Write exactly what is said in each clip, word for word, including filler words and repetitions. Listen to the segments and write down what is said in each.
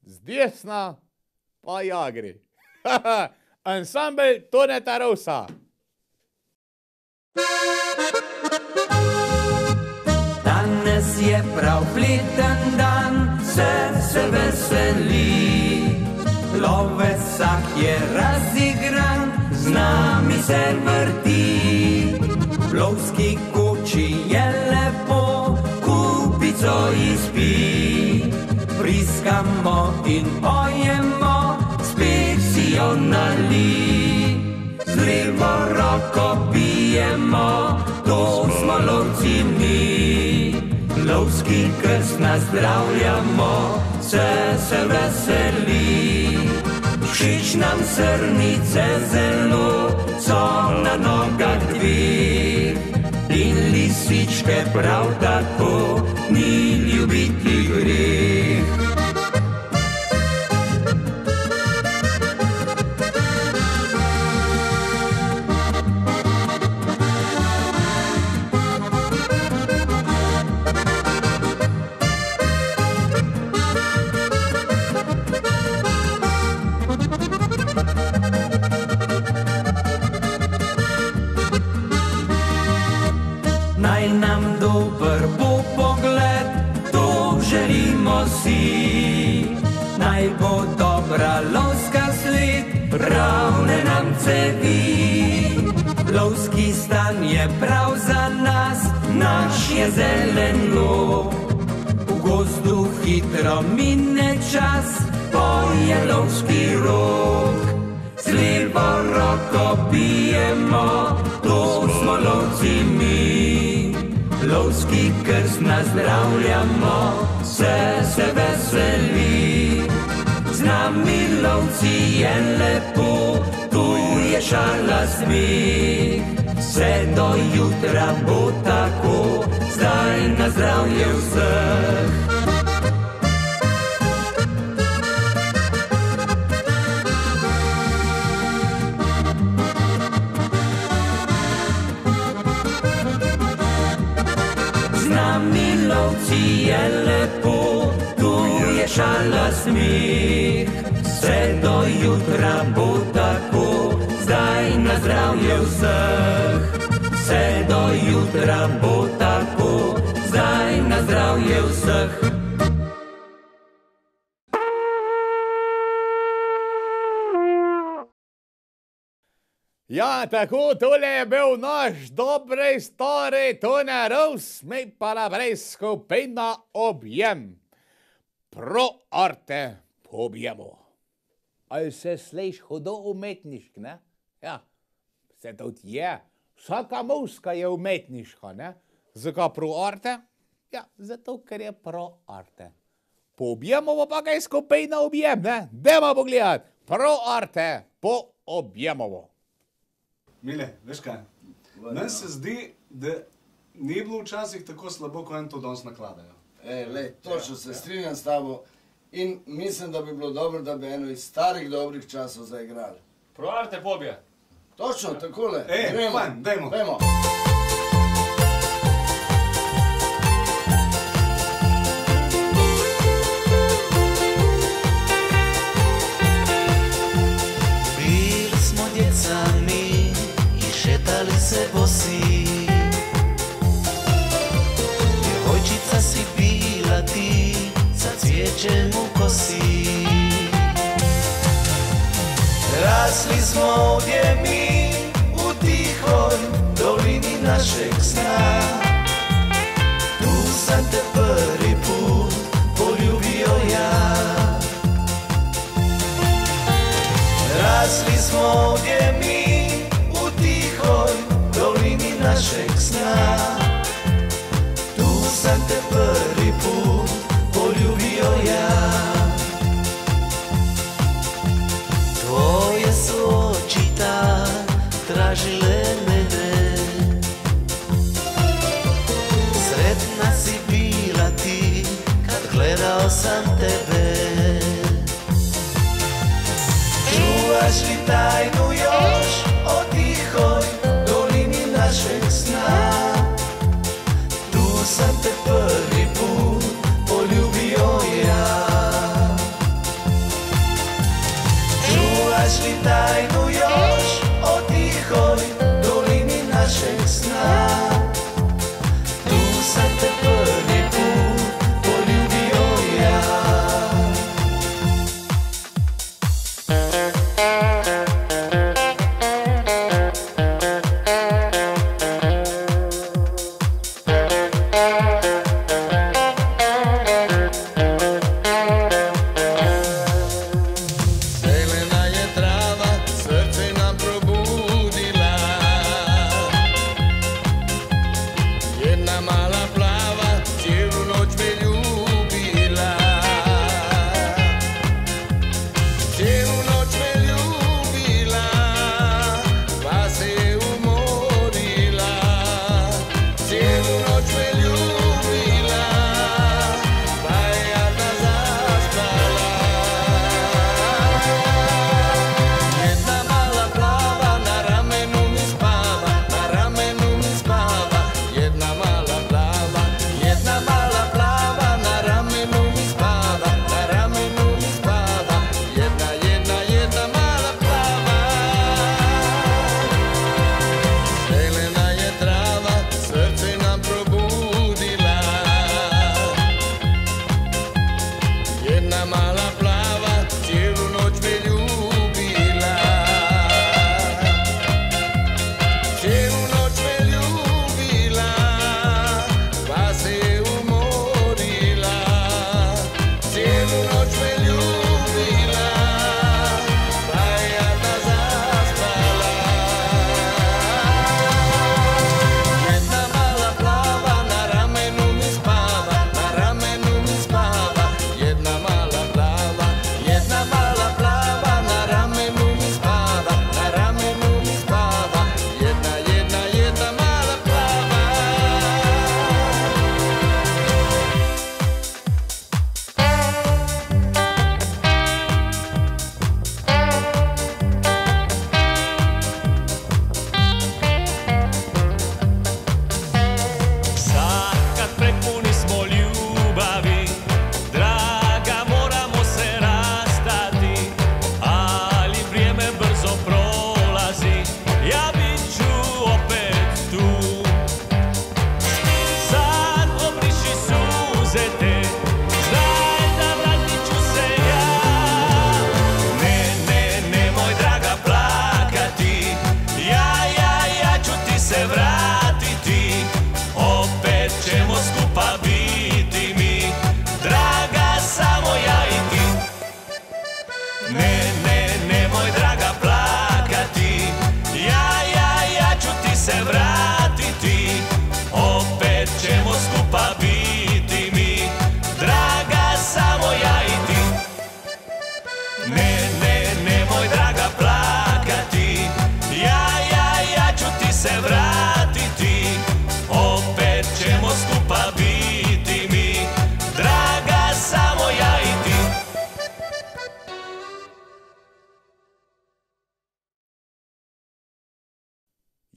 z desna pa Jagri. Ansambel Toneta Rosa. Danes je prav pleten dan, vse se veseli. Lovec vsak je razigran, z nami se vrti. V lovski koči je lepo, kupico izpi. Priskamo in pojemo, spet si jo nali. Z levo roko bijemo, to smo lovci mi. Lovski krst nazdravljamo, vse se veseli. Všeč nam srnice zelo, so na nogah dveh. In lisičke prav tako, ni ljubiti greh. Naj nam dober bo pogled, to želimo si. Naj bo dobra lovska sled, ravne nam cevi. Lovski stan je prav za nas, naš je zelen lov. V gozdu hitro mine čas, poje lovski rog. Z levo roko bijemo, to smo lovci mi. Lovski krst nazdravljamo, vse se veseli. Z nami lovci je lepo, tu je šala smeh. Vse do jutra bo tako, zdaj na zdravje vseh. Lovci je lepo, tu je šala smeh. Vse do jutra bo tako, zdaj na zdravje vseh. Vse do jutra bo tako, zdaj na zdravje vseh. Ja, tako, tole je bil naš dobrej stari Tone Ros, mi pa naprej skupina Objem. Pro arte pobjemo. Ali se sliš hudo umetnišk, ne? Ja, se tudi je. Vsaka muzika je umetniška, ne? Zakaj pro arte? Ja, zato, ker je pro arte. Pobjemo pa kaj skupina Objem, ne? Dajmo pogledati. Pro arte poobjemovo. Mile, veš kaj? Meni se zdi, da ni bilo včasih tako slabo, ko en to danes nakladajo. E, lej, točno se strinjam s tabo in mislim, da bi bilo dobro, da bi eno iz starih dobrih časov zaigrali. Pro arte pobje. Točno, takole. E, fajn, dajmo. Dajmo. Bili smo djeca mi i šetali se bosi. Djevojčica si bila ti, sa cvijećem u kosi. Rasli smo ovdje mi u tihoj dolini našeg sna. Tu sam te prvi put poljubio ja. Rasli smo ovdje mi u tihoj dolini našeg sna. Tu sam te prvi put poljubio ja. Tvoje su oči tad tražile mene. Sretna si bila ti kad gledao sam tebe. Čuvaš li tajnu još o tihoj dolini našeg sna? Tu sam te prvi put poljubio ja.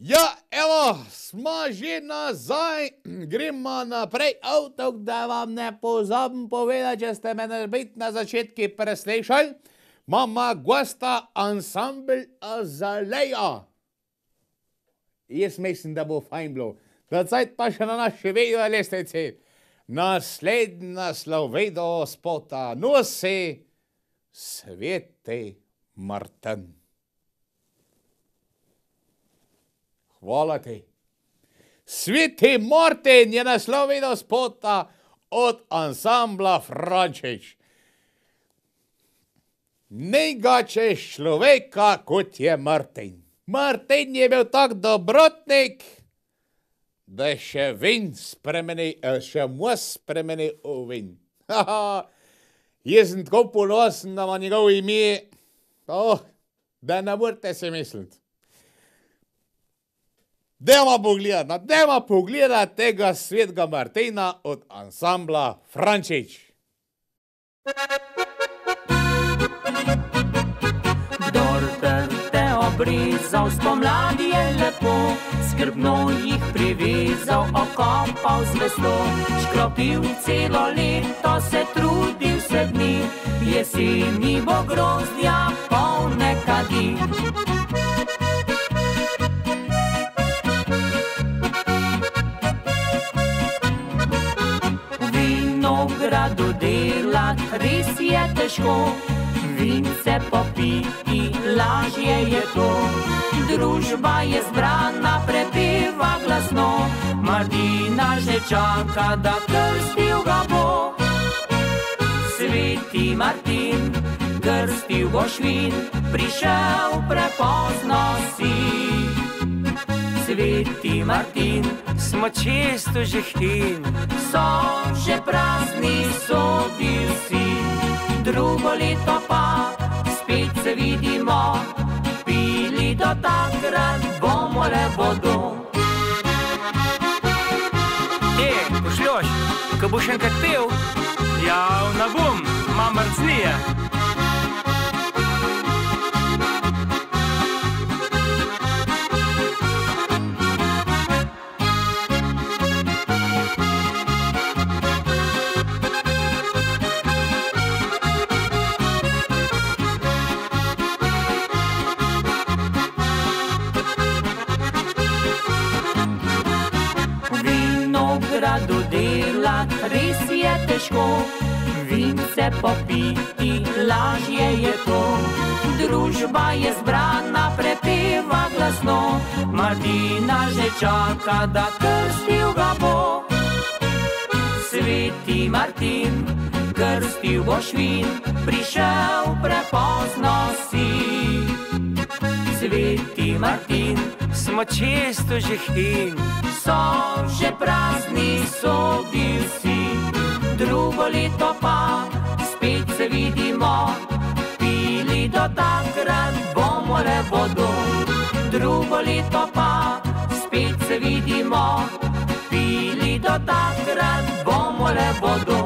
Ja, evo, smo že nazaj, gremo naprej, avtok, da vam ne pozabim povedati, če ste me biti na začetku preslišali, imamo gosta ansambl Azalea. Jaz mislim, da bo fajn bilo. Da cajt pa še na naši video lestvici. Naslednji naslov video spota nosi Sveti Martin. Hvala ti. Sveti Martin je naslov video spota od ansambla Frančič. Nejgače človeka, kot je Martin. Martin je bil tak dobrotnik, da je še vin spremeni, še mos spremeni v vin. Jaz sem tako ponosen, da ima njegovo ime, oh, da ne morate si misliti. Dajmo pogledati, dajmo pogledati tega Svetega Martina od ansambla Frančič. Kdor te obrizal, spomladi je lepo, skrbno jih privezal, okopal z veslo, škropil celo leto, se trudil vse dni, jeseni bo grozdja polne kadi. Vinogradu delat res je težko, vince popiti lažje je to. Družba je zbrana, prepeva glasno, Martina že čaka, da krstil ga bo. Sveti Martin, krstil boš vin, prišel prepozno si. Sveti Martin, smo često že hteli, so že prazni, so bil si. Drugo leto pa spet se vidimo, pili do takrat bomo le vodo. E, pošljoš, ko boš enkrat pel, ja, ne bom, imam mrcnije. Vinogradu delat res je težko, vince popiti lažje je to. Družba je zbrana, prepeva glasno, Martina že čaka, da krstil ga bo. Sveti Martin, krstil boš vin, prišel prepozno si. Sveti Martin, smo često že hteli, so že prazni, so bil si. Drugo leto pa spet se vidimo, pili do takrat bomo le vodo. Drugo leto pa spet se vidimo, pili do takrat bomo le vodo.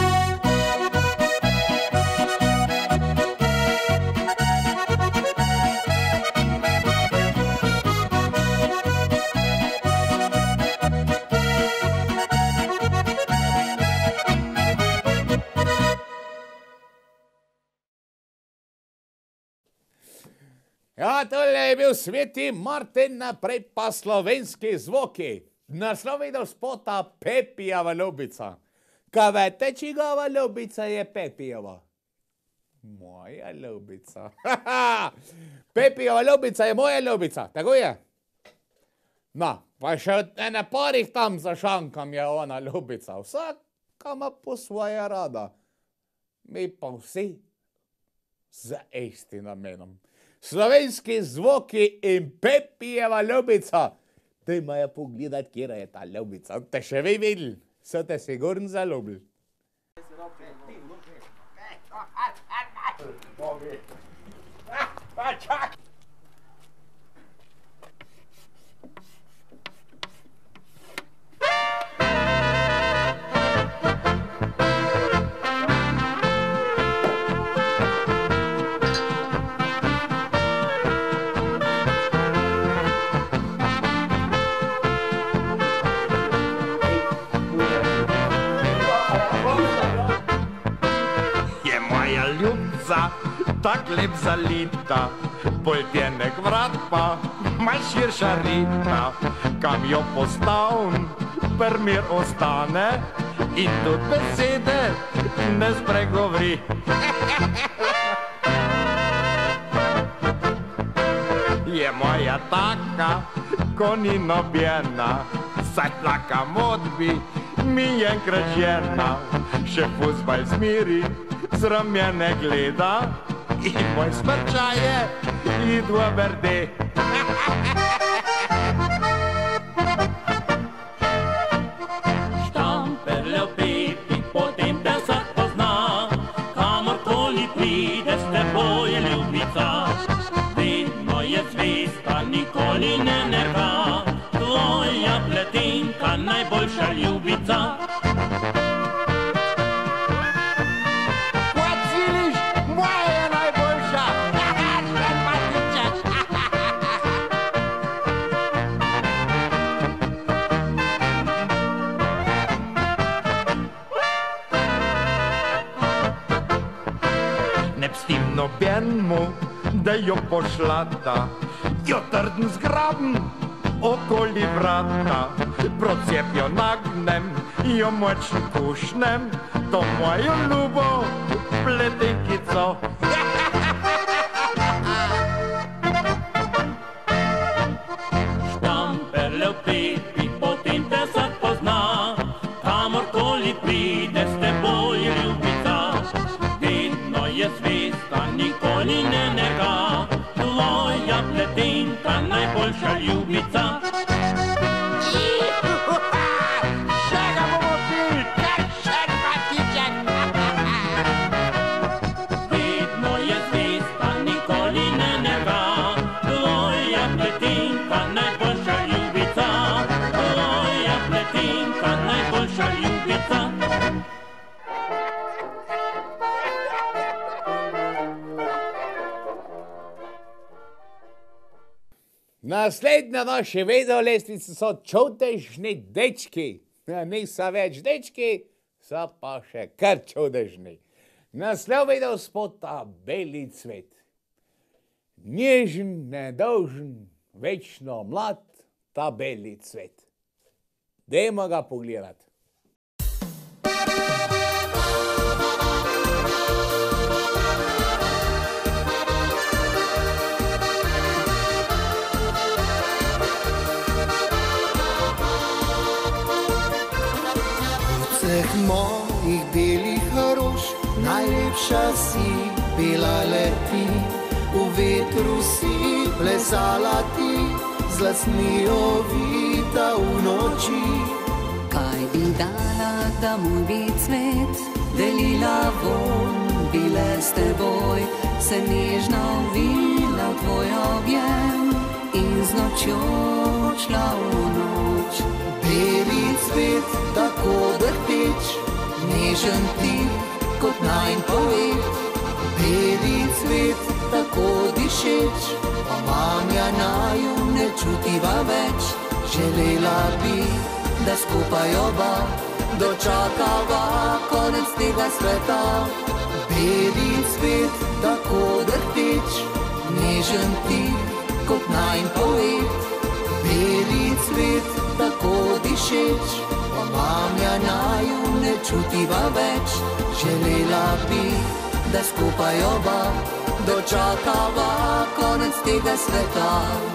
Ja, tole je bil Sveti Martin, naprej pa slovenski zvoki. Naslov video spota Pepijeva ljubica. Kaj vete, čigava ljubica je Pepijeva? Moja ljubica. Pepijeva ljubica je moja ljubica, tako je? No, pa še od ene parih tam za šankam je ona ljubica. Vsaka ima po svoje rada. Mi pa vsi za istim namenom. Slovenski zvoki in Pepijeva ljubica. Dajmo je pogledati, kjera je ta ljubica. Te še vi videli, so te sigurno zaljubili. Pa čak! ljubca, tak lep zalita, bolj tjenek vrat pa, manj širša rita, kam jo postavim, permir ostane in tudi besede ne spregovori. Je moja taka, ko ni nobena, saj tlaka modbi mi je enkrat žena, še fuzbal zmiri, zram je ne gleda in moj smrčaj je idva verde. Štamperle v pepi, potem te vsak pozna, kamorkoli prideš, te boje ljubica. Vedno je zvesta, nikoli ne nerga, tvoja pletenka, najboljša ljubica. Kaj ciliš? Moja je najboljša! Ne pstim nobenmu, da jo pošlata, jo trden zgrabim okoli vrata, procep jo nagnem, jo močno pušnem, to mojo ljubo pletenkico. Štamperle v pepi, potem te vsak pozna, kamorkoli prideš, te boje ljubica. Vedno je zvesta, nikoli ne nega, tvoja pletenka, najboljša ljubica. Še ga bomo pili, kar še patiček. Vedno je zvesta, nikoli ne nega, tvoja pletenka, najboljša ljubica. Tvoja pletenka, najboljša ljubica. Naslednja naša vedolestvica so čudežni dečki. Ja, niso več dečki, so pa še kar čudežni. Naslov vedospota Beli cvet. Nježen, nedolžen, večno mlad, ta beli cvet. Dajmo ga pogledati. Vseh mojih belih rož, najlepša si bila leti, v vetru si plesala ti, z lasmi ovita v noči. Kaj bi dala, da moj bi cvet delila von, bile s teboj, se nežno vila v tvoj objem in z nočjo šla v noč. Beli cvet, tako drhteč, nežen ti kot najin poet. Beli cvet, tako dišeč, omamja naju ne čutiva več. Želela bi, da skupaj oba dočakava konec tega sveta. Beli cvet, tako drhteč, nežen ti kot najin poet. Beli cvet, tako dišeč, omamja naju ne čutiva več. Želela bi, da skupaj oba dočakava konec tega sveta.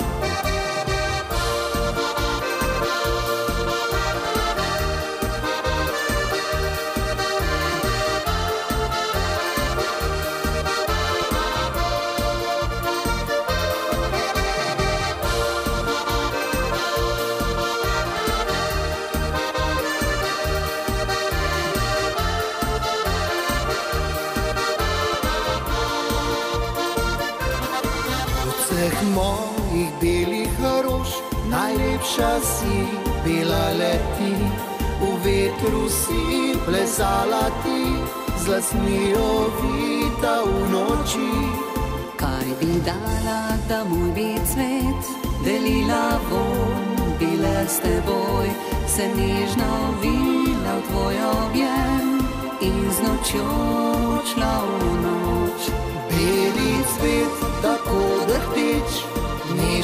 Vseh mojih belih rož, najlepša si bila leti, v vetru si plesala ti, z lasmi ovita v noči. Kaj bi dala, da moj bi cvet delila von, bile s teboj, se nežno vila v tvoj objem in z nočjo šla v noč.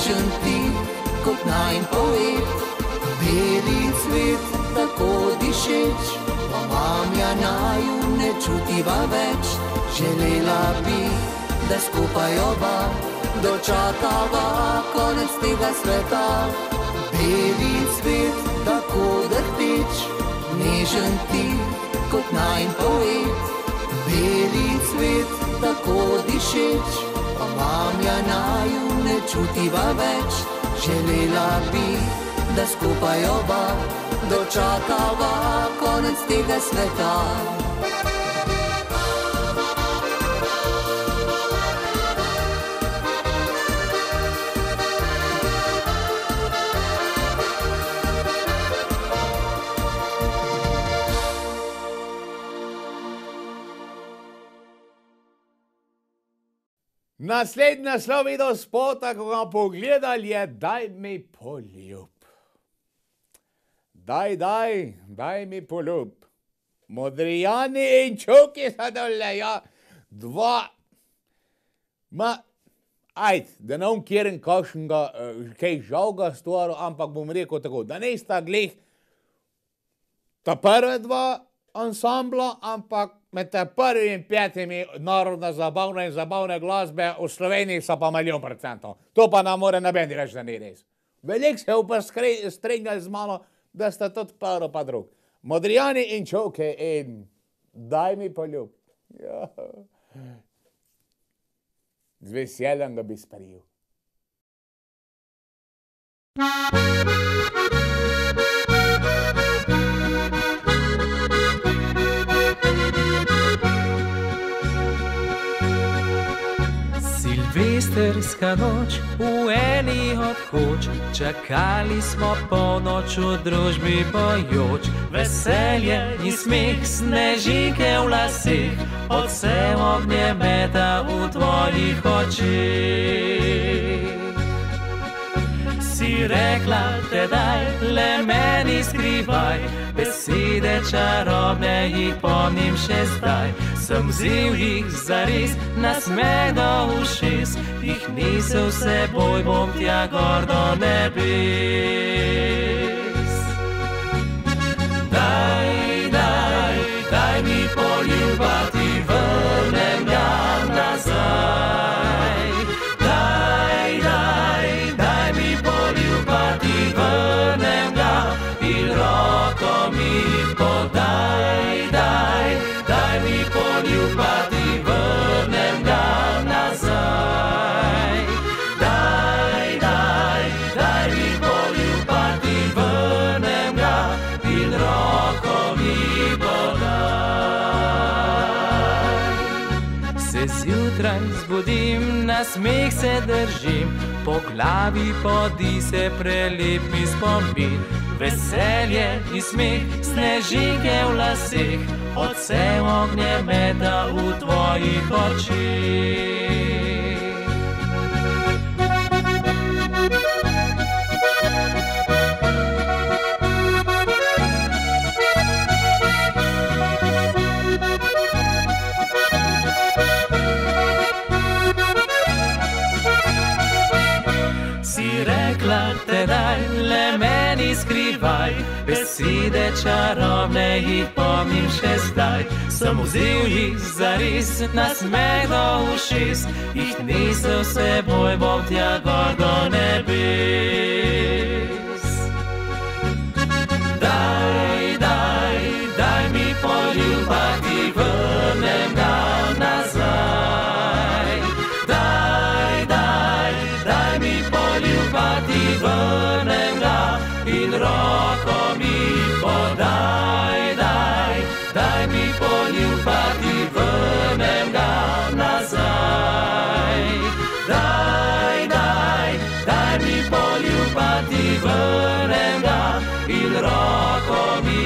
nežen tih kot najin poet. Beli cvet, tako dišeč, pa mamja naju ne čutiva več. Želela bi, da skupaj oba dočakava konec tega sveta. Beli cvet, tako drhteč, nežen tih kot najin poet. Beli cvet, tako dišeč, pa mamja naju ne čutiva več. Želela bi, da skupaj oba dočakava konec tega sveta. Naslednja naslov videospota, ko ga pogledali, je Daj mi poljub. Daj, daj, daj mi poljub. Modrijani in Čuki so dole, ja. Dva. Ma, ajd, da ne bom kjeren kakšnega, kaj žalga stvaril, ampak bom rekel tako, da ne sta glih ta prve dva ansambla, ampak med te prvimi in petimi narodna zabavna in zabavne glasbe v Sloveniji so pa milijon procentov. To pa nam more nobeni reči, da ni res. Veliko se pa strinjali z mano, da sta tudi prvo pa drug. Modrijani in Čuki in Daj mi poljub. Ja. Z veseljem ga bi sprejel. Silvestrska noč v eni od koč, čakali smo polnoč v družbi pojoč. Veselje in smeh, snežinke v laseh, odsev ognjemeta v tvojih očeh. Si rekla tedaj, le meni skrivaj, besede čarobne jih pomnim še zdaj. Sem vzel jih zares, nasmeh do ušes, jih nisel seboj, bom tja gor do nebes. Daj, daj, daj mi poljuba, ti vrnem ga nazaj. Daj, daj, daj mi poljuba, ti vrnem ga in roko mi podaj. Daj, daj mi poljuba, ti vrnem ga nazaj. Daj, daj, daj mi poljuba, ti vrnem ga in roko mi podaj. Se zjutraj zbudim, na smeh se držim, po glavi podi se prelep mi spomin. Veselje in smeh, snežinke v laseh, odsev ognjemeta v tvojih očeh. Si rekla tedaj, le meni skrivaj, besede čarobne jih pomnim še zdaj. Sem vzel jih zares, nasmeh do ušes, jih nisel seboj, bom tja gor do nebes. Daj, daj, daj mi poljuba, ti vrnem ga nazaj. Daj, daj, daj mi poljuba, ti vrnem ga in roko mi podaj. Daj, daj mi poljuba, ti vrnem ga nazaj. Daj, daj, daj mi poljuba, ti vrnem ga in roko mi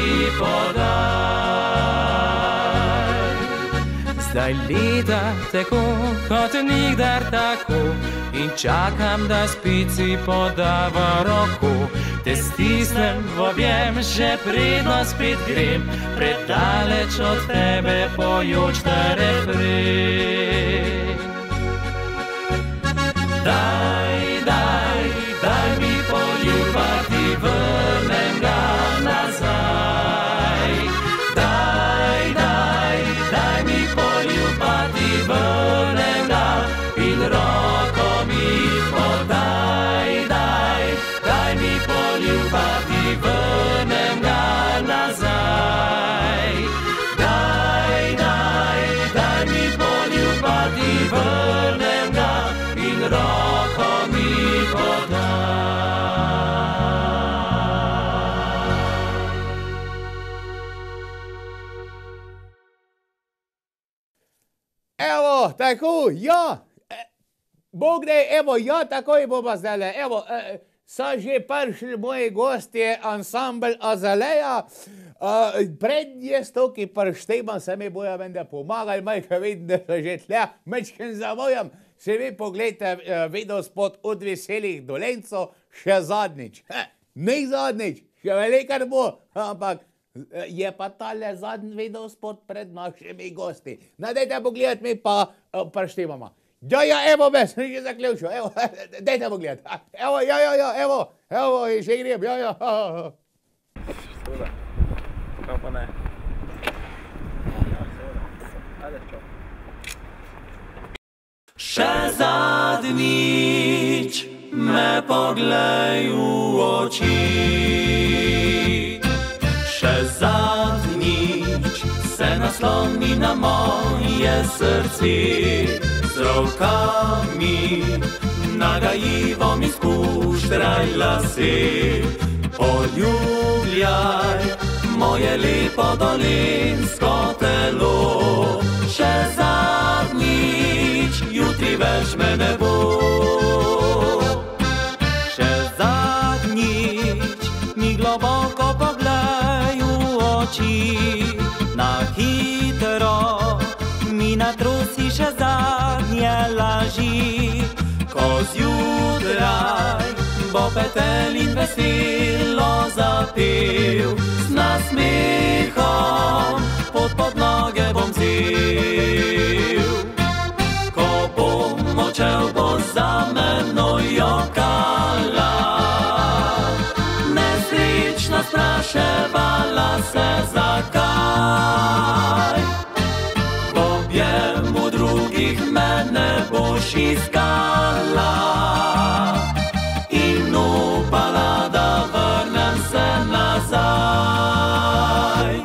podaj. Zdaj leta tako kot nikdar tako in čakam, da spici podava roko. Te stisnem v objem, že predno spet grem, predaleč od tebe pojoč ta refren. Daj, daj, pa ti vrnem ga in roko mi podam. Evo, tako, ja, Bog daj, evo, ja, takoj bomo zdajle, evo, eh, so že prišli moji gostje, ansambl Azalea, uh, pred jaz to, ki prištevam, se mi bojo vende pomagali, majka vidim, da so že tle, mečken zavojam, se vi pogledajte uh, videospot od Veselih Dolencev, še zadnjič, he, ne zadnjič, še velikar bo, ampak je pa tale zadnji videospot pred našimi gosti. Dajte pogledati, mi pa uh, prištevamo. Ja, ja, evo me, sem že zaključil, evo, dajte pogledati. Evo, ja, ja, ja, evo, evo, še grem, ja, ja. Seveda, kako pa ne. Ajde, čo. Še zadnjič me poglej v oči, še zadnjič se nasloni na moje srce, z rokami nagajivo mi spuštraj lase. Poljubljaj moje lepo dolenjsko telo, še zadnjič, jutri več me ne bo. Še zadnjič mi globoko poglej v oči, na hitro mi natrusi še zadnje laži, ko zjutraj bo petel in veselo zapel, z nasmehom pot pod noge bom vzel. Ko bom odšel, bo za menoj jokala, nesrečna spraševala se zakaj. Mene boš iskala in upala, da vrnem se nazaj.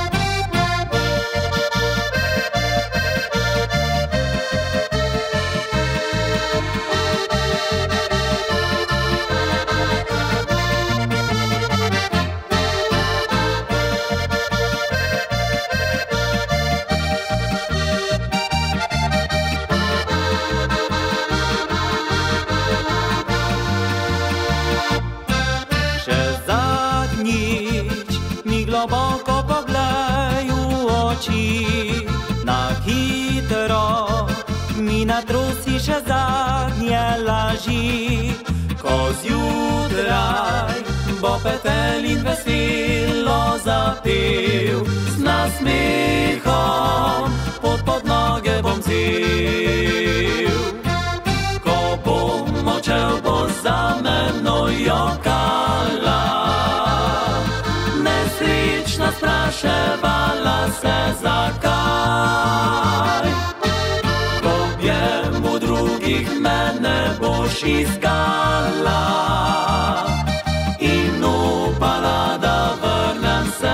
Globoko poglej v oči, na hitro mi natrusi še zadnje laži, ko zjutraj bo petel in veselo zapel, z nasmehom pot pod noge bom vzel. Ko bom odšel, bo za menoj jokala, spraševala se zakaj. V objemu drugih mene boš iskala in upala, da vrnem se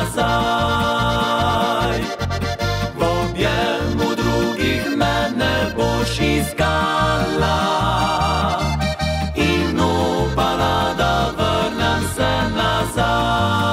nazaj. V objemu drugih mene boš iskala in upala, da vrnem se nazaj.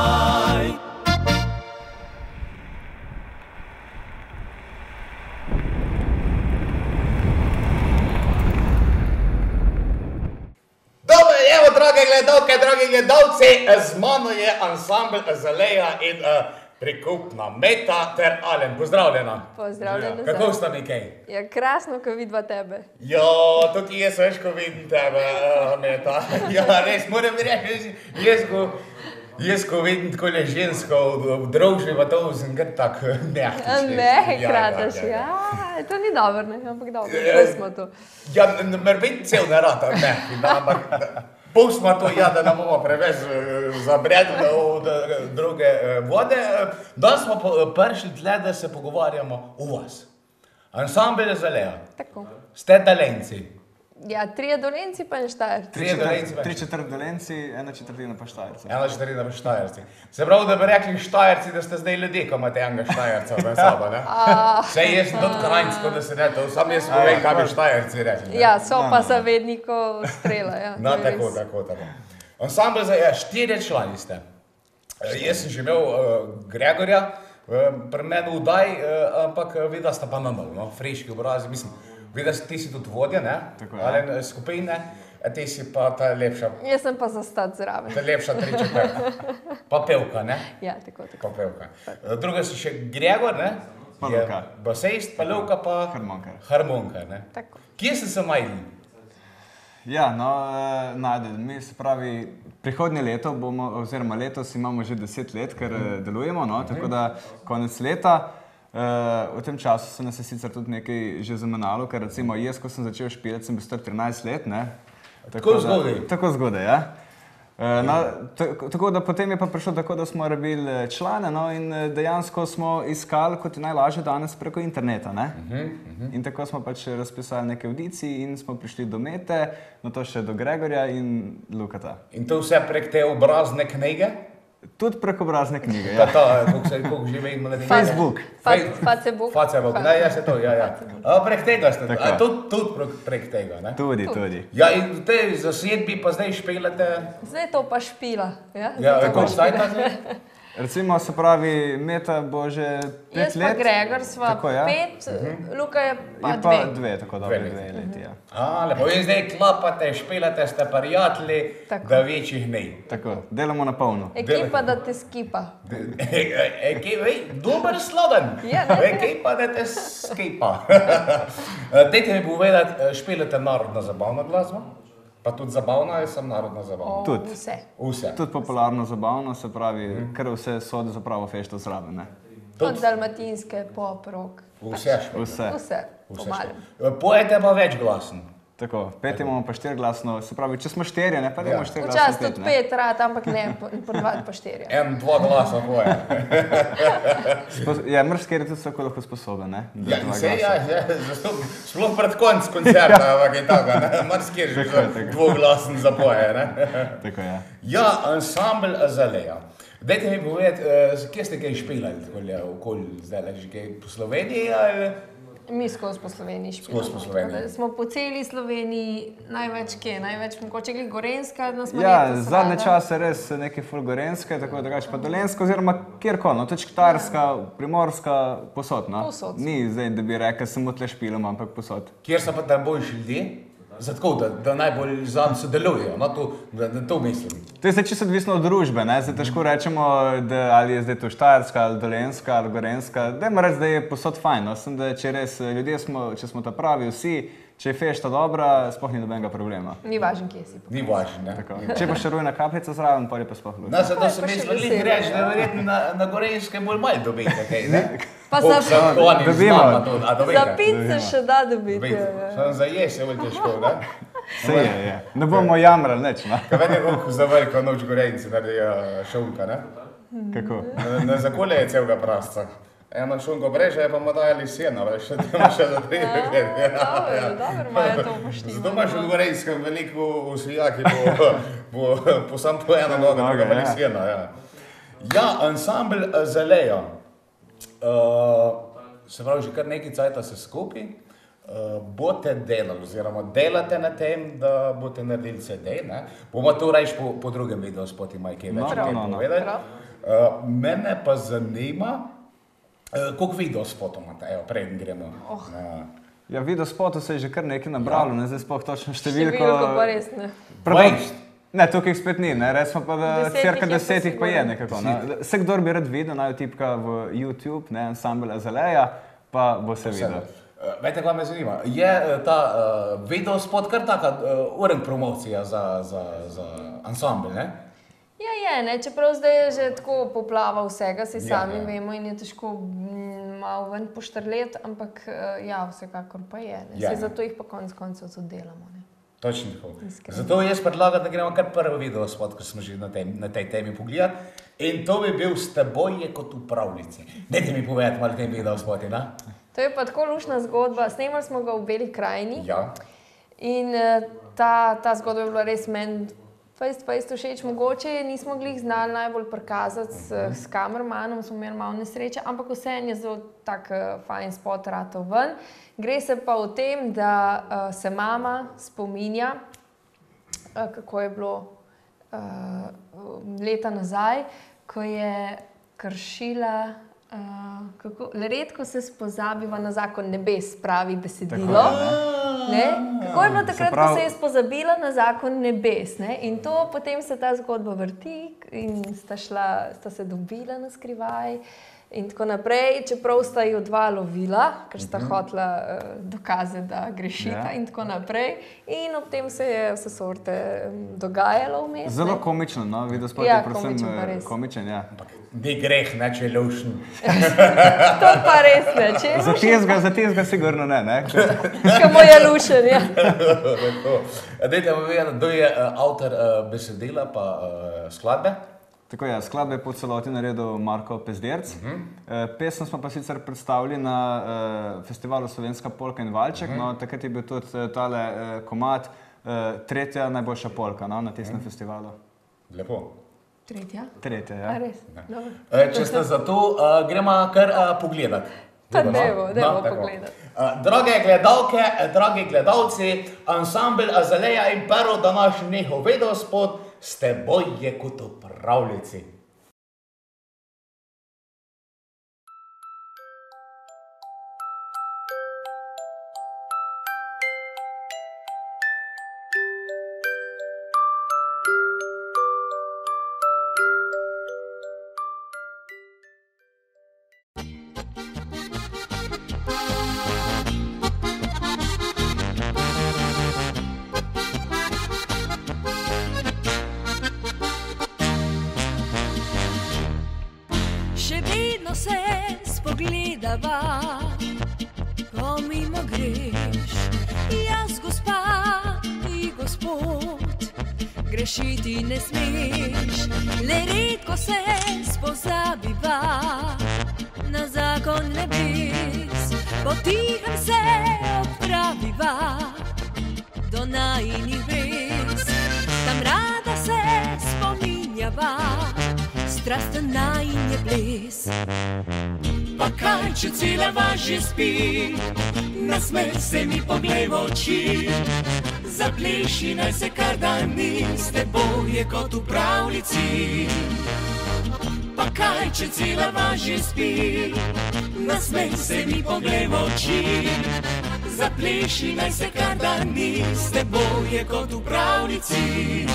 Drage gledalke, dragi gledalci, z mano je ansambl Azalea in uh, prikupna Meta ter Alen. Pozdravljena. Pozdravljena. Ja. Kako sta mi kaj? Ja, krasno, ko vidva tebe. Ja, tudi jaz veš, ko vidim tebe, uh, Meta. Ja, res, moram reči, jaz ko, jaz ko vidim takole žensko v družbi, pa to sem kar tak mehkič. Mehek rataš, ja. To ni dobro, ne, ampak dobro, to smo to. Ja, mer biti cel ne rata mehki, ampak pustimo to, ja, da nam bomo preveč zabredli od druge vode. Danes smo prišli tle, da se pogovarjamo o vas. Ansambl Azalea. Tako. Ste Dolenjci. Ja, trije Dolenci pa en Štajerci. Trije Dolenci, Tri četrt Dolenci, ena četrtina pa Štajerci. Ena četrtina pa Štajerci. Se pravi, da bi rekli Štajerci, da ste zdaj ljudje, ko imate enega Štajerca med sabo, ne? Sej jaz sem tudi Kranjc, kot da se ne, to sam jaz povem, kaj bi Štajerci rekli. Ja, so pa zavednikov strela, ja. No, tako, tako, tako. Ansambl za štiri člani ste. Jaz sem že imel Gregorja, pri meni vdaj, ampak vida sta pa na nov, no, friški obrazi, mislim. Vidiš, ti si tudi vodja, ne? Tako, ja. Ali skupine, a ti si pa ta lepša. Jaz sem pa za stat zraven. Ta lepša tri četrt. Pa pevka, ne? Ja, tako, tako. Pa pevka. Druga si še Gregor, ne? Pa Luka. Basejst, pa Luka, pa Harmonkar. Harmonkar, ne? Tako. Kje ste se najdli? Ja, no, najdel. Mi se pravi, prihodnje leto bomo, oziroma letos imamo že deset let, ker delujemo, no, tako da konec leta. Uh, v tem času se nas je sicer tudi nekaj že zamenjalo, ker recimo jaz, ko sem začel špilati, sem bil star trinajst let, ne? Tako zgodaj? Tako zgodaj, ja. Uh, no, tako da potem je pa prišlo tako, da smo rabili člane, no, in dejansko smo iskali, kot je najlažje danes, preko interneta, ne? Uh -huh, uh -huh. In tako smo pač razpisali neke audiciji in smo prišli do Mete, no to še do Gregorja in Lukata. In to vse prek te obrazne knjige? Tudi prek obrazne knjige, ja. Pa to, koliko se, koliko žive in mladine? Facebook. Facebook. Facebook, ne, ja se to, ja, ja. A prek tega ste, a tudi, tudi prek tega, ne? Tudi, tudi. Ja, in te zasedbi pa zdaj špilate? Zdaj to pa špila, ja? Ja, kako staj ta zdaj? Recimo, se pravi, Meta bo že pet let. Jaz pa Gregor sva tako, ja. pet, uh-huh. Luka je pa je dve. Je pa dve, tako dobro dve leti, ja. A, lepo, in zdaj klapate, špilate, ste prijatelji, da večjih ne. Tako, delamo na polno. Ekipa, da te skipa. Ekipa, dober slogan. Ekipa, da te skipa. Dajte mi povedati, špilate narodno zabavno glasbo? Pa tudi zabavna, jaz sem narodno zabavna. Tudi. Vse. Vse. Tudi popularno zabavno, se pravi, kar vse sodi za pravo fešto zraven, ne? Tudi dalmatinske, pop, rock. Vse. Vse. Vse, po malem. Pojete pa več glasen. Tako, pet imamo pa štiri glasno, se pravi, če smo štirje, ne, pa da imamo štiri glasno pet. Včasih tudi pet rad, ampak ne, ponavadi pa štirje. En, dva glasa poje. Ja, moraš skjeriti tudi vsako lahko sposoben, ne? Ja, se, ja, ja, sploh pred konc koncerta, ampak je tako, ne? Moraš skjeriti dvoglasen zapoje, ne? Tako, ja. Ja, ansambl Azalea. Dajte mi povedati, kje ste kaj špilali, okoli zdaj, že kaj po Sloveniji, ali? Mi skozi po Sloveniji špilamo. Skozi po Sloveniji. Smo po celi Sloveniji, največ kje, največ mogoče gli Gorenjska, da smo ja, letos zadnje čase res nekaj ful Gorenjske, tako drugače pa Dolenjska, oziroma kjerkoli, no, tudi Štajerska, Primorska, posod, no. Posod. Ni zdaj, da bi rekel, samo tle špilamo, ampak posod. Kjer so pa najboljši ljudje? Zato, da, da najbolj zam sodelujejo, no, to, da, da to mislim. To je zdaj čisto odvisno od družbe, ne? Zdaj težko rečemo, da ali je zdaj to Štajerska, ali Dolenjska, ali Gorenjska. Dajmo reči, da je posod fajn, no? Sem, da če res ljudje smo, če smo ta pravi vsi, če je fešta dobra, sploh ni nobenega problema. Ni važno, kje si. Ni važno, ne. Tako. Če pa še rujna kapljica zraven, pa je pa sploh luč. No, zato sem mislil, da ti reči, da verjetno na, na Gorenjskem bolj malo dobite, kaj, ne? Pa za Za pit se še da dobiti. Samo za jes je bolj težko, da? Se je, je. Ne bomo jamrali, neč, no. Kaj meni je koliko za veliko noč Gorenjci naredijo šunka, ne? Kako? Na zakolje je celega prasca. Eno šunko breže, pa mu dajali sena, veš, še ima še za tri let. Dobro, dobro, imajo to upoštevano. Zato imaš v Gorenjskem veliko usvijaki po sam po eno nogo, da ga pa sena, ja. Ja, ansambl Azalea. Se pravi, že kar nekaj cajta se skupi. Boste delali, oziroma delate na tem, da boste naredili C D, ne? Bomo to rajš po drugem videu spoti majke več kaj povedali. Mene pa zanima, koliko video spotov imate, evo, preden gremo. Ja, video spotov se je že kar nekaj nabralo, ne, zdaj sploh točno številko. Številko pa res ne. Ne, tukaj spet ni, ne, res smo pa da cirka desetih pa je nekako, ne. Vse, kdor bi rad videl, naj tipka v YouTube, ne, ansambl Azalea, pa bo se videl. Vete, kaj me zanima, je ta video spot kar taka uren promocija za ansambl, ne? Ja, je, ne, čeprav zdaj je že tako poplava vsega, si sami vemo in je težko malo ven poštrlet, ampak ja, vsekakor pa je, ne, se zato jih pa konec koncev tudi delamo, ne. Točno tako. Zato jaz predlagam, da gremo kar prvi video spot, ko smo že na tej temi pogledali, in to bi bil S teboj je kot v pravljici. Dajte mi povedati malo tem video spoti, ne? To je pa tako luštna zgodba, snemali smo ga v Beli krajini. Ja. In uh, ta, ta zgodba je bila res meni fejst, fejst všeč. Mogoče nismo glih znali najbolj prikazati s, s kamermanom, smo imeli malo nesreče, ampak vseeno je zelo tak uh, fajn spot ratov ven. Gre se pa o tem, da uh, se mama spominja, uh, kako je bilo uh, leta nazaj, ko je kršila, uh, kako, redko se spozabiva na zakon nebes, pravi besedilo. Tako, ne? Kako je bilo takrat, prav... ko se je spozabila na zakon nebes, ne? In to potem se ta zgodba vrti in sta, šla, sta se dobila na skrivaj in tako naprej, čeprav sta ju dva lovila, ker sta uh -huh. hotla uh, dokaze, da grešita yeah. in tako naprej. In ob tem se je vse sorte dogajalo vmes. Zelo komično, no? Videl spod ja, je predvsem komičen, ja. Ni greh, ne, če je lušen. To pa res ne, če je lušen. Za tezga, za tezga sigurno ne, ne? Kamo je lušen, ja. Dajte vam vedeti, kdo je uh, avtor uh, besedila pa uh, skladbe? Tako je, skladbe je po celoti naredil Marko Pezderc. Uh -huh. e, pesem smo pa sicer predstavili na e, festivalu Slovenska polka in valček, uh -huh. no, takrat je bil tudi tale e, komad e, tretja najboljša polka, no, na tistem uh -huh. festivalu. Lepo. Tretja? Tretja, ja. A res? E, če ste za to, uh, gremo kar uh, pogledat. Pa dajmo, dajmo no, pogledat. Uh, drage gledalke, dragi gledalci, ansambl Azalea in Pero današnji vedospod ste bolje kot v pravljici. Ko mimo greš, jaz gospa, ti gospod, grešiti ne smeš, le redko se spozabiva na zakon nebes, potihem se odpraviva do najinih brez, tam rada se spominjava, strasten najin je ples. Pa kaj, če cela važje spi, nasmej se mi poglej v oči, zapleši naj se kar dan ni, s teboj je kot v pravljici. Pa kaj, če cela važje spi, nasmej se mi poglej v oči, zapleši naj se kar dan ni, s teboj je kot v pravljici.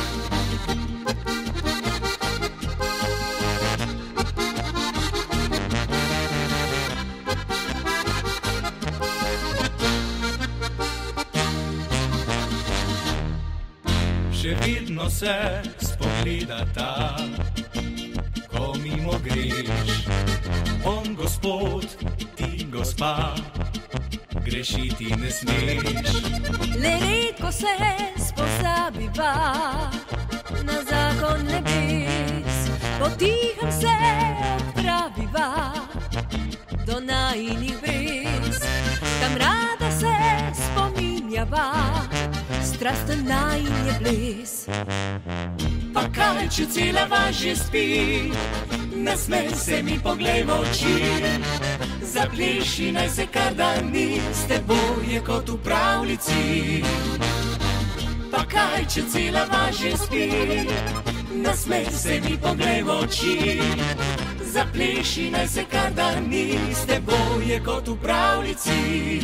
Še vedno se spogledata, ko mimo greš. On gospod, ti gospa, grešiti ne smeš. Le redko se spozabiva na zakon nebes, potihem se odpraviva do najinih brez, tam rada se spominjava, strasten najin je ples. Pa kaj, če cela važje spi, nasmej se mi poglej v oči, zapleši naj se kar dan ni, s teboj je kot v pravljici. Pa kaj, če cela važje spi, nasmej se mi poglej v oči, zapleši naj se kar dan ni, s teboj je kot v pravljici.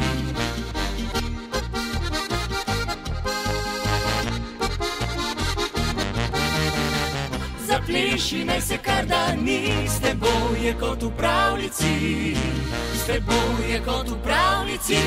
Zapleši naj se kar dan ni, s teboj je kot v pravljici, s teboj je kot v pravljici.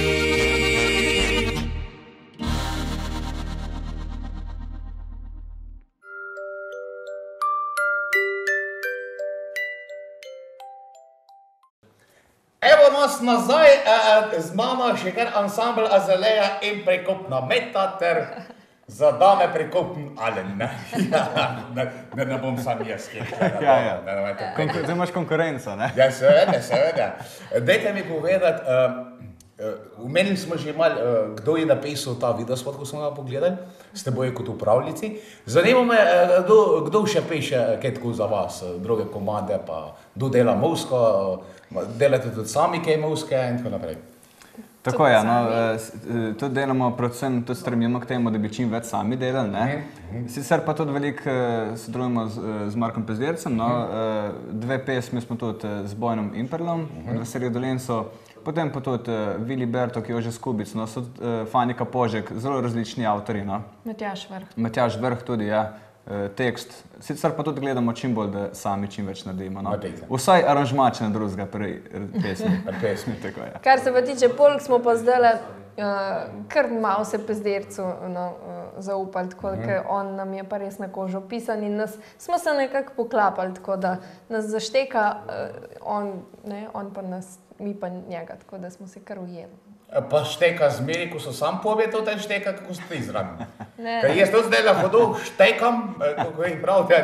Evo nas nazaj, uh, z mano še kar ansambl Azalea in Prekopna meta ter za dame Prekopen Alen, ne? ne, ne, ne bom sam jaz, kjer še. Ja, ja. Zdaj imaš konkurenco, ne? Ja, seveda, seveda. Dajte mi povedati, uh, Umenili smo že malo, uh, kdo je napisal ta videospot, ko smo ga pogledali, s teboj kot upravljici. Zanima me, uh, kdo, kdo še piše kaj tako za vas, uh, druge komande, pa kdo dela muziko, uh, delate tudi sami kaj muzike in tako naprej. Tako je, no, uh, tudi delamo, predvsem tudi stremimo k temu, da bi čim več sami delali, ne. Mm-hmm. Sicer pa tudi veliko uh, sodelujemo z, z Markom Pezdircem, no, uh, dve pesmi smo tudi uh, z Bojnom Imperlom, mm-hmm. v Seriju Dolencu. Potem pa tudi uh, Vili Bertok, Jože Skubic, no, so uh, Fanika Požek, zelo različni avtori, no. Matjaž Vrh. Matjaž Vrh tudi, ja, uh, tekst. Sicer pa tudi gledamo čim bolj, da sami čim več naredimo, no. Vsaj aranžmač na drugega pri pesmi. pesmi, tako je. Kar se pa tiče polk, smo pa zdajle uh, kar malo se Pezdircu no, uh, zaupali, tako da mm. on nam je pa res na kožo pisan in nas, smo se nekako poklapali, tako da nas zašteka uh, on, ne, on pa nas, mi pa njega, tako da smo se kar ujeli. Pa šteka zmeri, ko so sam povedal, da šteka, kako ste izravni. Ker jaz to zdaj lahko štekam, kako jih pravite,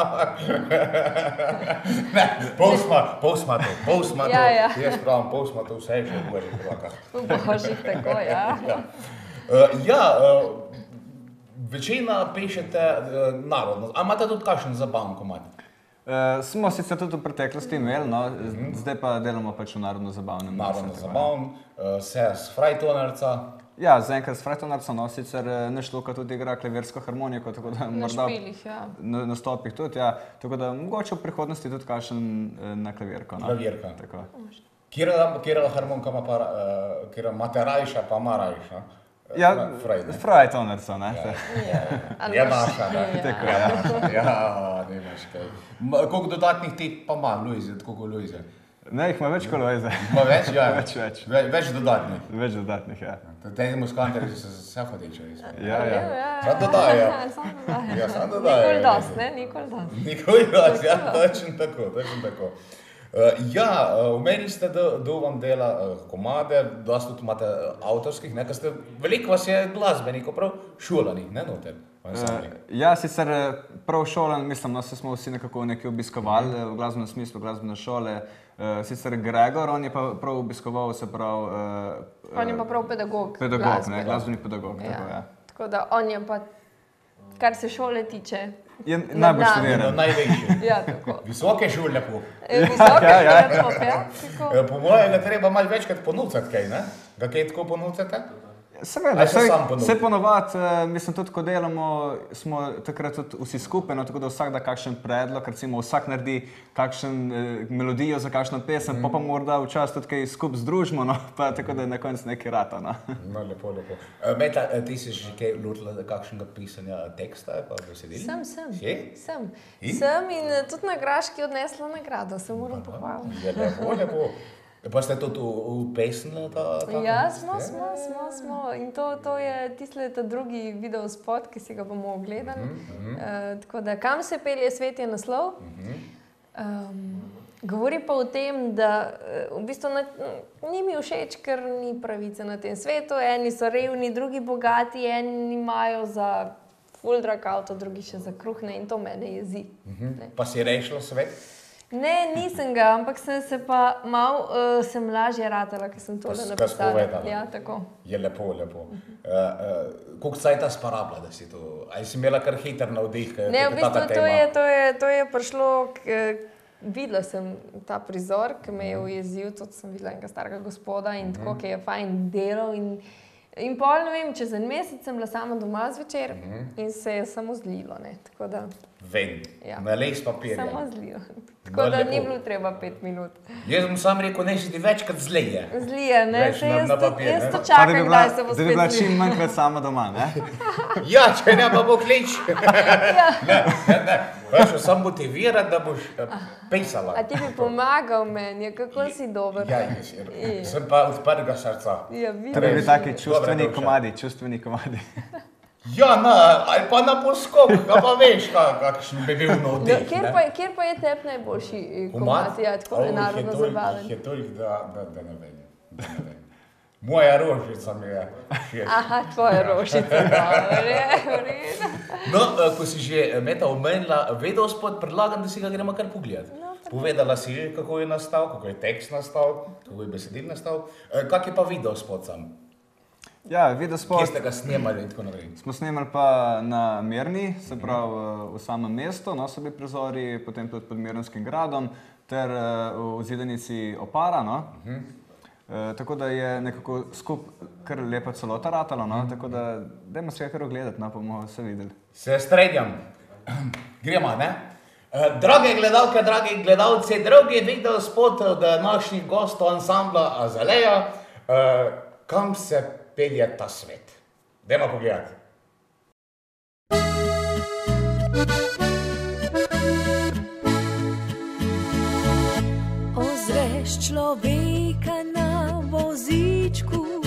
ne, pol sma, pol sma to, pol sma to, ja, ja. Jaz pravim, pol sma to, vse je še v božjih rokah. V božjih, tako, ja. Ja, uh, ja uh, večina pišete uh, narodno, a imate tudi kakšen zabaven komad? Uh, smo sicer tudi v preteklosti imeli, no, zdaj pa delamo pač v narodno zabavnem. Narodno zabavnem, uh, se s Frajtonarca. Ja, zaenkrat s Frajtonarca, no, sicer Nešluka tudi igra klavirsko harmoniko, tako da na morda... špilih, ja. Na, na stopih tudi, ja. Tako da mogoče v prihodnosti tudi kakšen na klavirko, no. Klavirka. Tako. Kjera harmonika ima pa, uh, kjera imate rajša, pa ima rajša? Ja, Frajtonarca, ne? Ja, ja, ja. Je naša, ne? Tako, ja. Ja, nemaš kaj. Koliko dodatnih ti pa ima Luize, koliko Luize? Ne, jih ima več kot Luize. Ima več, ja. Več, več. Ve, več dodatnih. Več dodatnih, ja. Te muskanteri so se vse hodečevi. Ja, ja. Sam dodajo. Ja, sam dodajo. Nikoli dost, ne? Nikoli dost. Nikoli dost, ja, točno tako, točno tako. Uh, ja, omenili ste, da, da vam dela uh, komade, da tudi imate avtorskih, ne, ker ste, veliko vas je glasbenikov prav šolanih, ne, noter? Uh, ja, sicer prav šolan, mislim, no, se smo vsi nekako nekaj obiskovali, mm. v glasbenem smislu, glasbene šole. Uh, sicer Gregor, on je pa prav obiskoval, se prav... Uh, on je pa prav pedagog. Pedagog, glasbe, ne, glasbeni pedagog, ja. Tako, ja. Tako da on je pa, kar se šole tiče, je najbolj študiran. Največji. Ja, tako. Visoke šole po. Visoke ja, ja. šole po, ja. Tako. Po mojem ga treba malo večkrat ponucati kaj, ne? Ga kaj tako ponucate? Seveda, vse ponovadi, mislim, tudi ko delamo, smo takrat tudi vsi skupaj, no, tako da vsak da kakšen predlog, recimo vsak naredi kakšen eh, melodijo za kakšno pesem, mm. pa pa morda včasih tudi kaj skupaj združimo, no, pa tako da je na koncu nekaj rata, no. No, lepo, lepo. Meta, ti si že kaj lotila kakšnega pisanja teksta, pa besedili? Sem, sem. Je? Sem. In? Sem in tudi na Graški odnesla nagrado, se moram pohvaliti. Je lepo, lepo. Pa ste tudi upesnili ta? Ja, smo, smo, smo, smo. In to, to je tisti ta drugi videospot, ki si ga bomo ogledali. Mm -hmm. uh, tako da, kam se pelje svet je naslov. Mm -hmm. um, govori pa o tem, da uh, v bistvu na, ni mi všeč, ker ni pravice na tem svetu. Eni so revni, drugi bogati, eni imajo za ful drag avto, drugi še za kruhne in to mene jezi. Mm -hmm. Pa si rešila svet? Ne, nisem ga, ampak sem se pa malo, uh, sem lažje ratala, ker sem tole napisala. Ja, tako. Je lepo, lepo. Uh, uh, koliko cajta sparabla, da si to, ali si imela kar hiter navdih? Ne, v bistvu to je, to je, to je prišlo, k, videla sem ta prizor, ki me je ujezil, tudi sem videla enega starega gospoda in tako, ki je fajn delal in In pol, ne vem, čez en mesec sem bila sama doma zvečer mm -hmm. in se je samo zlilo, ne, tako da... Vem, ja. Na les papirja. Samo zlilo. Tako no, da lepo. Ni bilo treba pet minut. Jaz sem sam rekel, ne si ti večkrat zlije. Zlije, ne, Veš, se na, jaz, na papir, jaz to čakam, bi bila, kdaj se bo spet zlije. Da bi bila čim manjkrat sama doma, ne? Ja, če ne pa bo klič. Ja. Ne, ne, ne. Veš, sam motivirati, da boš uh, pisala. A ti bi pomagal meni, kako si dober. Ja, jaz, sem pa od prvega srca. Ja, vidiš. To bi bili taki čustveni komadi, čustveni komadi. Ja, na, ali pa na poskok, pa veš, kakšen bi bil navdih. No, kjer, kjer pa je tep najboljši komad, ja, tako oh, narodno zabaven? Jih je toliko, da, da, da ne vem. Da ne vem. Moja rožica mi je všeč. Aha, tvoja rožica, dobro. No, ko si že Meta omenila videospot, predlagam, da si ga gremo kar pogledati. No, Povedala si že, kako je nastal, kako je tekst nastal, kako je besedil nastal. Kak je pa videospot sam? Ja, videospot... Kje ste ga snemali in tako naprej? Smo snemali pa na Mirni, se pravi v samem mestu, no, so bili prizori, potem tudi pod Mirnskim gradom, ter v zidanici Opara, no. E, tako da je nekako skup kar lepa celota ratala, no, tako da dajmo se kar ogledati, no, pa bomo vse videli. Se strenjam. Gremo, ne? Drage gledalke, dragi gledalci, drugi videospot od naših gostov ansambla Azalea, kam se pelje ta svet. Dajmo pogledati. Ozreš človeka na vozičku,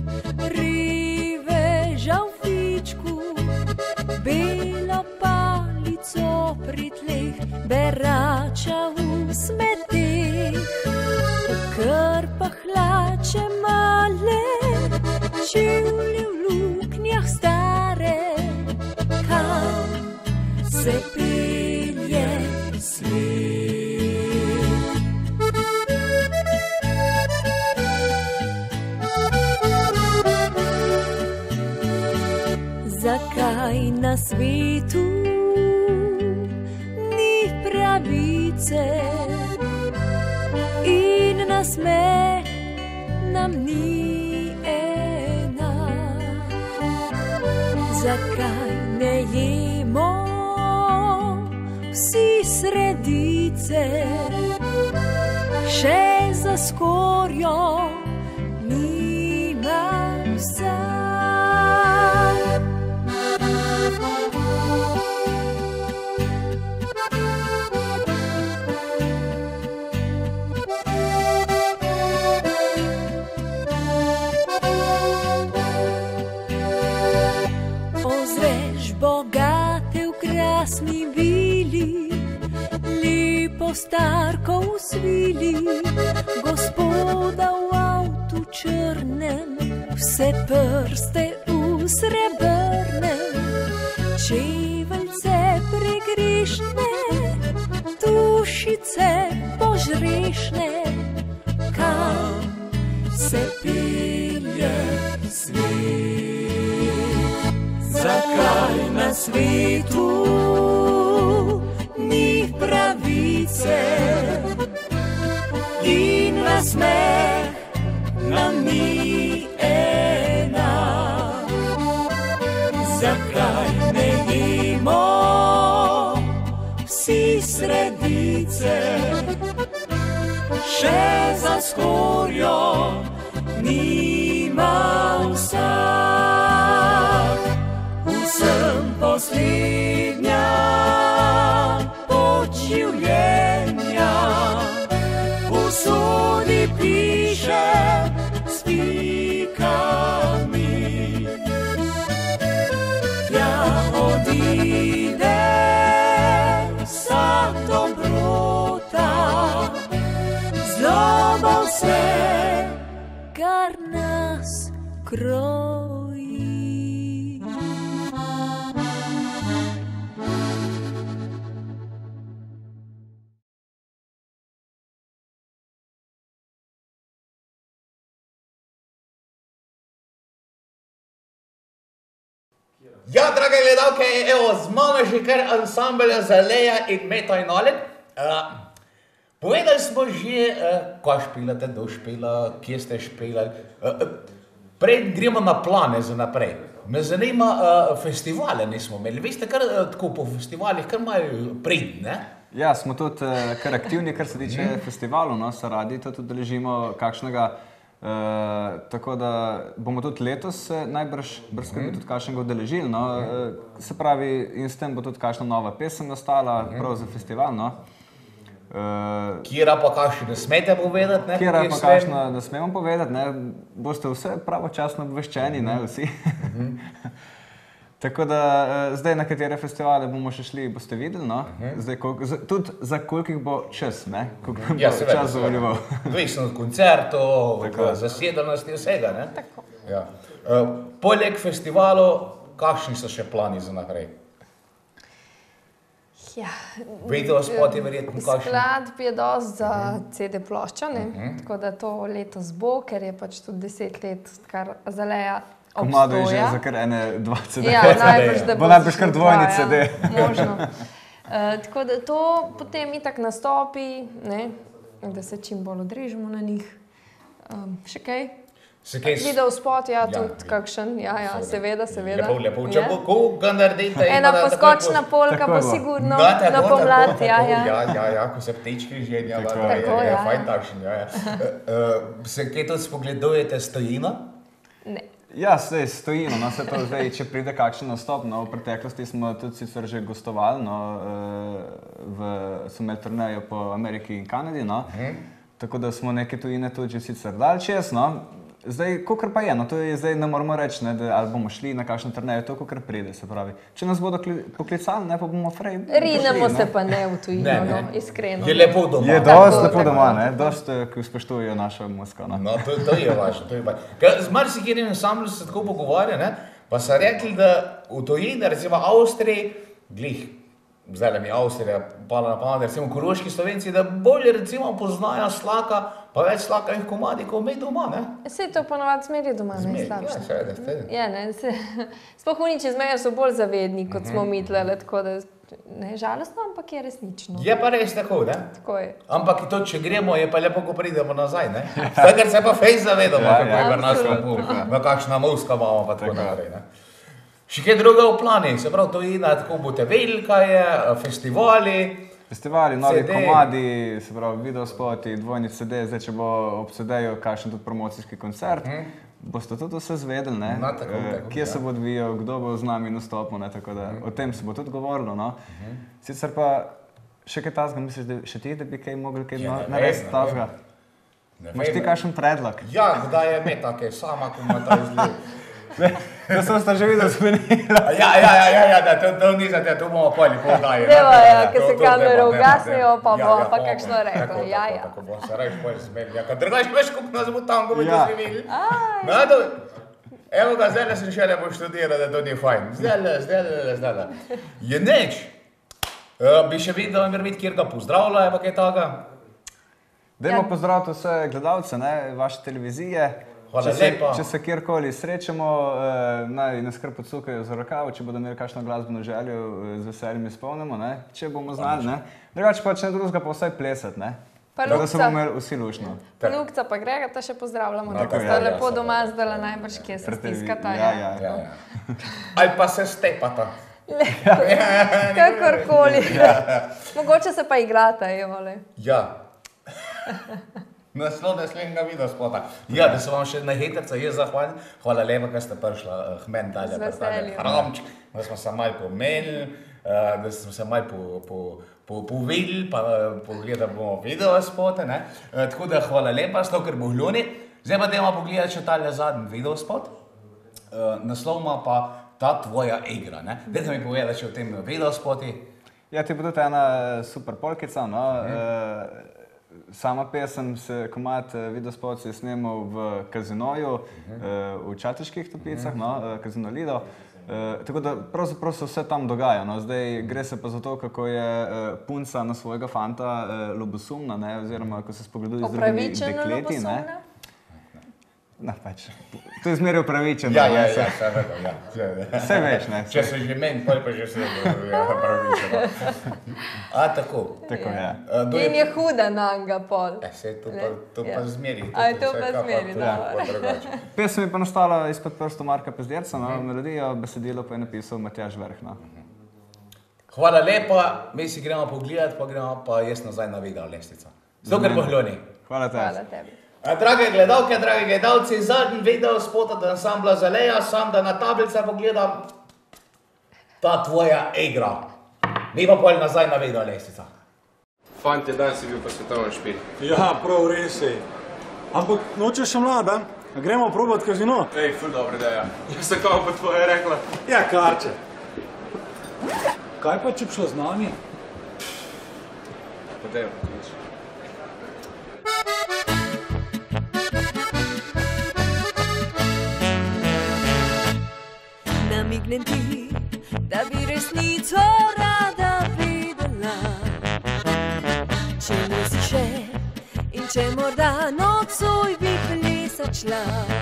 riveža v fičku, belo palico pri tleh, berača v smeteh, v krpah hlače male, čevlje v luknjah stare, kam se pelje svet. Zakaj na svetu ni pravice in nasmeh nam ni ena? Zakaj ne jemo vsi sredice, še za skorjo nima vsak? Bogate v krasni vili, lepo starko v svili, gospoda v avtu črnem, vse prste v srebrnem, čeveljce pregrišne, dušice požrešne, kam se pelje svet. Zakaj na svetu ni pravice in nasmeh nam ni ena? Zakaj ne jemo vsi sredice, še za skorjo nima vsak? Sem poslednja pot življenja, usodi piše s pikami. Ja odide vsa dobrota, zloba vse, kar nas kroji. Ja, drage gledalke, evo, z mano že kar ansambel Azalea in Meta in Oleg. Uh, povedali smo že, uh, ko špilate, kdo špila, kje ste špilali. Uh, prej gremo na plane za naprej. Me zanima, uh, festivale nismo imeli. Vi ste kar uh, tako po festivalih, kar imajo prid, ne? Ja, smo tudi uh, kar aktivni, kar se tiče mm. festivalov, no, se radi tudi udeležimo kakšnega. Uh, tako da bomo tudi letos uh, najbrž brskrbno tudi kakšnega udeležili, no. uh, se pravi, in s tem bo tudi kakšna nova pesem nastala, prav za festival, no. Uh, Kjera pa kakšne ne smete povedati, ne? Kjera pa kakšne ne smemo povedati, ne, boste vse pravočasno obveščeni, ne, vsi. Tako da uh, zdaj na katere festivale bomo še šli, boste videli, no. Zdaj, koliko, z, tudi za kolikih bo čas, ne, koliko bo ja, čas zavoljeval. Odvisno od koncertov, zasedenosti vsega, ne. Tako. Ja. Uh, poleg festivalov, kakšni so še plani za naprej? Ja. Video spot je verjetno kakšen? Skladb je dosti za C D ploščo, ne? Tako da to letos bo, ker je pač tudi deset let, kar Azalea obstoja. Komado je že za kar ene dva C D. Ja, najbrž, da bo najbrž kar dvojni C D. Možno. Uh, tako da to potem itak nastopi, ne? Da se čim bolj odrežemo na njih. Um, še kaj? Video spot, ja, tudi kakšen, ja, ja, seveda, seveda. Lepo, lepo, če bo koga naredite. Ena poskočna polka pa sigurno na pomlad, ja, ja. Ja, ja, ja, ko se ptečki ženja, je fajn takšen, ja, ja. Se kaj tudi spogledujete s tujino? Ne. Ja, sej stojino, no, se to zdaj, če pride kakšen nastop, no, v preteklosti smo tudi sicer že gostovali, no, v, smo imeli turnejo po Ameriki in Kanadi, no, tako da smo neke tujine tudi že sicer dali čez, no. Zdaj, kakor pa je, no, to je zdaj ne moramo reči, ne, da ali bomo šli na kakšno turnejo, to kakor pride, se pravi. Če nas bodo poklicali, ne, pa bomo frej pošli, Rinemo se no. pa ne v tujino, no, iskreno. Je lepo doma. Je dosti lepo doma, ne, dosti, ki spoštujejo našo musko, no. No, to, to je važno, to je važno. Z marsikaterim ansamblu se tako pogovarja, ne, pa so rekli, da v tujini, recimo Avstriji, glih, zdaj mi Avstrija pala na pamet, recimo koroški Slovenci, da bolje recimo poznajo Slaka, pa več Slaka in komadi, ko me doma, ne? Sej to ponovadi smeri doma, ne slabše. Ja, seveda, seveda. Ja, ne, se, sploh oni čez mejo so bolj zavedni, kot smo mi tlele, tako da, ne, žalostno, ampak je resnično. Je pa res tako, ne? Tako je. Ampak to, če gremo, je pa lepo, ko pridemo nazaj, ne? Vsakrat se pa fejs zavedamo, kako je pri nas lepo, na kakšna muska imamo, pa tako naprej, ne? Še kaj druga v plani, se pravi, to je, tako bote velika je, festivali, Festivali, novi C D. komadi, se pravi, videospoti, dvojni C D, zdaj če bo ob C D-ju kakšen tudi promocijski koncert, hmm. boste tudi vse zvedeli, ne? No, tako, e, tako, kje ja. se bo odvijal, kdo bo z nami nastopil, ne, tako da hmm. o tem se bo tudi govorilo, no. Hmm. Sicer pa še kaj tazga, misliš, da še ti, da bi kaj mogli kaj ja, narediti tazga? Imaš ti kakšen predlog? Ja, kdaj je me take, sama, ko ima ta izgled. Da sem sta že videl smenila. Ja, ja, ja, ja, ja, da to, to ni za te, to bomo poli pol daje. Deva, ja, ker se kamere ugasnejo, pa bo pa kakšno reklo, ja, ja. Tako bom se reč poli zmenil, ja, kad drugač veš, koliko nas bo tam, ko bi to zmenili. No, to, evo ga, zdaj sem šele poštudiral, da to ni fajn. Zdaj, zdaj, zdaj. Je neč. Bi še videl, da vam videti, kjer ga pozdravlja, je pa kaj taga? Dajmo pozdraviti vse gledalce, ne, vaše televizije. Hvala če se, lepa. Če se kjerkoli srečamo, eh, naj nas kar podsukajo za rokavo, če bodo imeli kakšno glasbeno željo, eh, z veseljem izpolnimo, ne, če bomo znali, ne. Drugače pa če ne drugega pa vsaj plesati, ne. Pa da se bomo Lukca. imeli vsi lušno. Pa Lukca pa Grega, ta še pozdravljamo, No, tako tako, sta ja, ja, lepo seveda. doma zdala najbrž, kje se Pred stiskata. televi- ja, ja. Ja, ja. Ali pa se stepata. Kakorkoli. Mogoče se pa igrata, jole. Ja. Naslov naslednjega videospota. Ja, da se vam še na hitrca jaz zahvalim. Hvala lepa, ker ste prišla k meni dalje. Z veseljem. Hramček, da smo se malo pomenili, da smo se malo po, po, po, povedali, pa pogledali bomo videospote, ne. Tako da hvala lepa, sto ker bohljoni. Zdaj pa dajmo pogledati še tale zadnji videospot. Naslov ima pa Ta tvoja igra, ne. Dajte mi povedati še o tem videospoti. Ja, ti bo tudi ena super polkica, no. Mhm. Sama pesem, se komad videospot se je snemal v Kazinoju, v Čatežkih Toplicah, no, Kazino Lido. Tako da pravzaprav se vse tam dogaja, no. Zdaj gre se pa za to, kako je punca na svojega fanta ljubosumna, ne, oziroma ko se spogleduje z drugimi dekleti, ne. No, pač, to je zmeraj upravičeno. Ja, ja, ja, vse vedno, ja. Vse veš, ne. Če se že meni, pol pa že se upravičeno. A, tako. Tako, ja. In je huda nanga pol. E, sej to pa, to pa zmeri. A je to pa zmeri, dobro. Pesem je pa nastala izpod prstov Marka Pezderca, no, melodijo, besedilo pa je napisal Matjaž Verh, no. Hvala lepa, mi si gremo pogledati, pa gremo pa jaz nazaj na video lestvico. Zato, ker bohljoni. Hvala tebi. Hvala tebi. Drage gledalke, dragi gledalci, zadnji video spot od ansambla Azalea, sam da na tablice pogledam Ta tvoja igra. Mi pa pol nazaj na video lestvica. Fantje, danes si bil pa svetovni špil. Ja, prav res je. Ampak nočeš še mlada, gremo probat kazino. Ej, ful dobra ideja. Jaz sem kao pa tvoje rekla. Ja, karče. Kaj pa, če bi šla z nami? Pa dejmo, nič. Namignem ti, da bi resnico rada vedela. šla.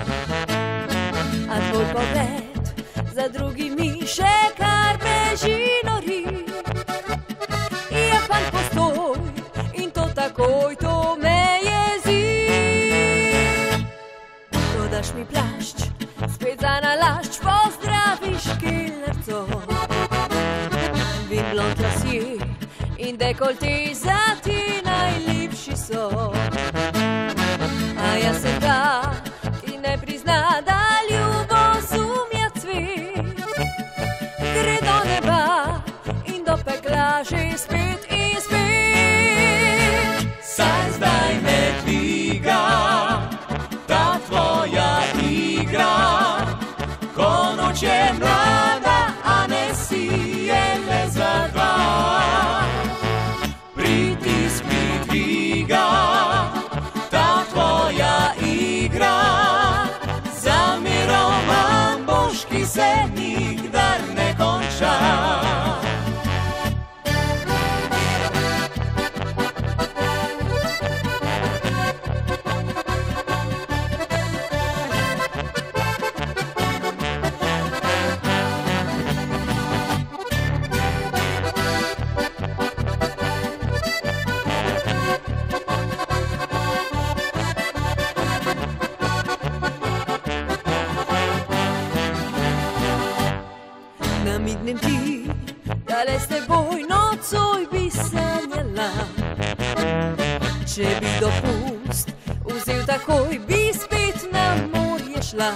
A tvoj pogled za drugimi še kar beži nori. Je fant postoj in to takoj, to me jezi. Dodaš mi plašč, spet za nalašč, pozdraviš kelnerco. Vin blond lasje in dekolte za ti najlepši so. A jaz sem ta, ki ne prizna, da ljubosumja cvet. Gre do neba in do pekla že spet in spet. Saj zdaj me dviga ta tvoja igra, ko noč je mlada, a ne si je le za dva. Pritisk mi dviga ta tvoja igra, za mirom boš, ki se nikdar ne konča. Namignem ti, da le s teboj nocoj bi sanjala. Če bi dopust vzel takoj, bi spet na morje šla.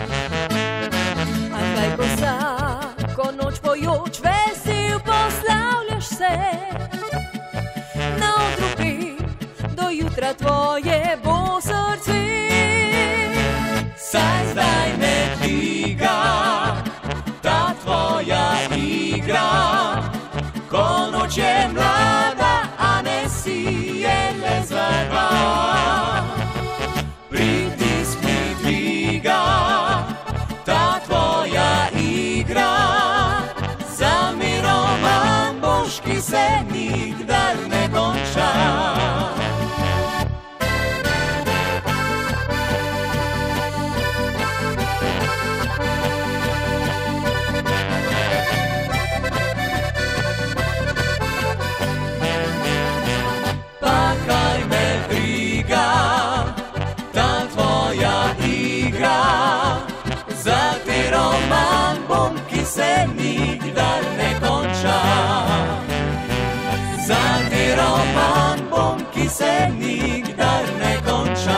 A kaj ko vsako noč pojoč, vesel poslavljaš se. Na odru pem, do jutra tvoje bo srce. Saj zdaj me dviga ta tvoja igra, ko noč je mlada, a ne si je le za dva. Pritisk mi dviga ta tvoja igra, za mirom boš, ki se nikdar ne konča. Za te roman bom, ki se nikdar ne konča. Za te roman bom, ki se nikdar ne konča.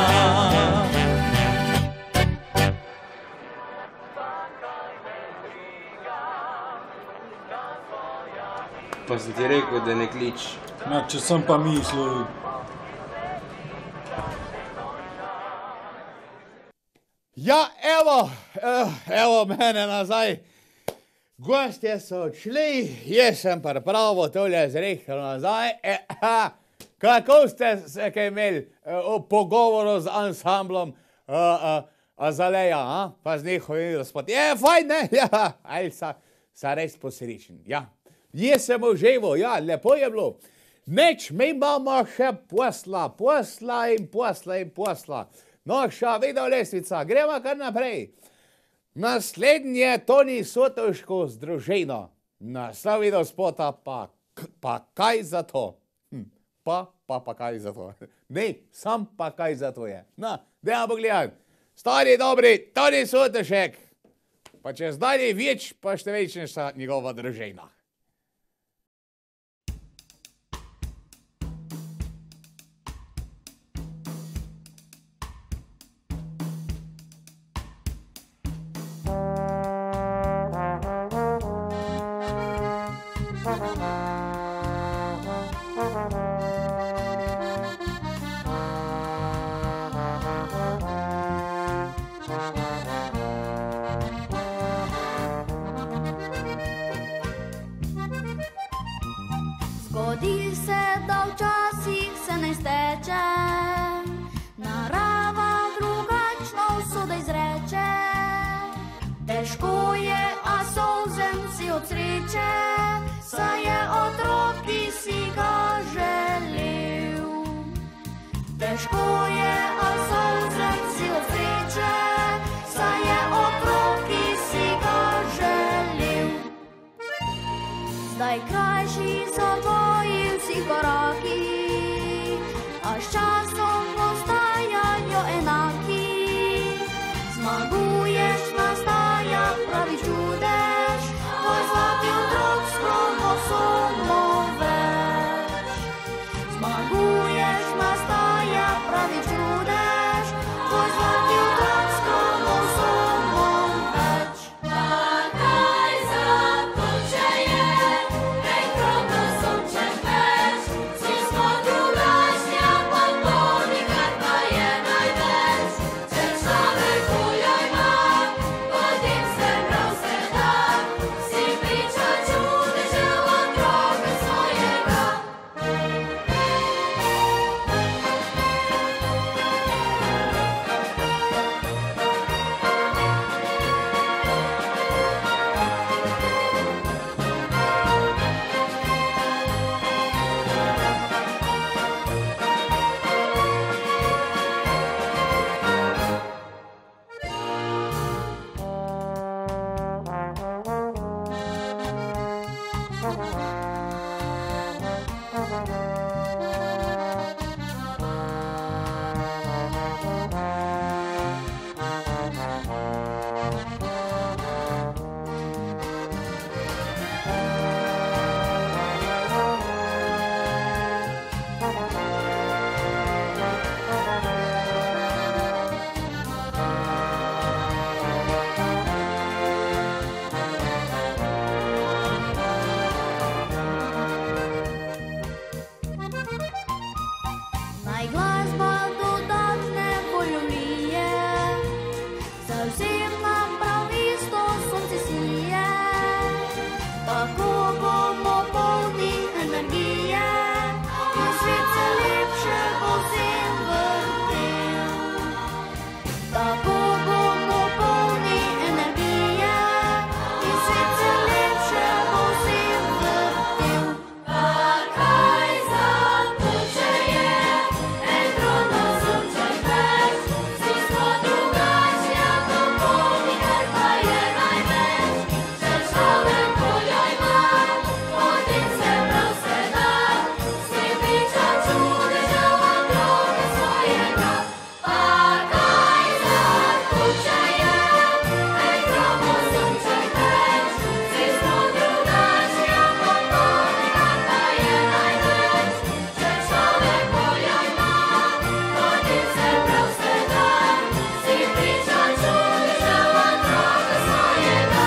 Pa sem ti rekel, da ne klič. Ja, če sem pa mislil. Ja, evo, evo mene nazaj. Gostje so odšli, jaz sem pripravo tole zrehal nazaj. E, ha, kako ste se kaj imeli o pogovoru z ansamblom a, a, Azaleja, a? Pa z njihovim gospod. Je, fajn, ne? Ja, ali sa, sa res posrečen, ja. Jaz sem uživo, ja, lepo je bilo. Neč, mi imamo še posla, posla in posla in posla. No, ša, video lestvica, gremo kar naprej. Naslednji je Toni Sotoško z družino. Naslov video spota pa, pa kaj za to? Hm, pa, pa, pa kaj za to? Ne, sam pa kaj za to je. Na, dajmo pogledati. Stari dobri, Toni Sotošek. Pa če zdaj več, pa številčnejša njegova družina. Zgodi se, da včasih se ne steče, narava drugačno usodo izreče. Težko je, a solzem si od sreče, saj je otrok, ki si ga želel. Težko je, a solzem si od sreče, Najkrajši so tvoji vsi koraki, a s časom ostajajo enaki. Zmaguješ, nastaja pravi čudež, tvoj zlati otrok s kromosomo več. Zmaguješ, nastaja pravi čudež, tvoj zlati otrok s kromosomo več. Kaj za toče je, ej kromosomček več, vsi smo drugačni, pa to nikar pa je največ. Če človek voljo ima, potem se prav se da, si priča čudežev otroka svojega. Naj glasba dodatne volumije, zavzem nam prav isto sonce sije. Tako bomo polni energije, in svet se lepše bo vsem vrtel. Tako bomo polni energije, in svet se lepše bo vsem vrtel. Kaj za toče je, ej kromosomček več, vsi smo drugačni, pa to nikar pa je največ. Če človek voljo ima, potem se prav se da, si priča čudežev otroka svojega. Pa kaj za toče je, ej kromosomček več, vsi smo drugačni, pa to nikar pa je največ. Če človek voljo ima, potem se prav se da, si priča čudežev otroka svojega.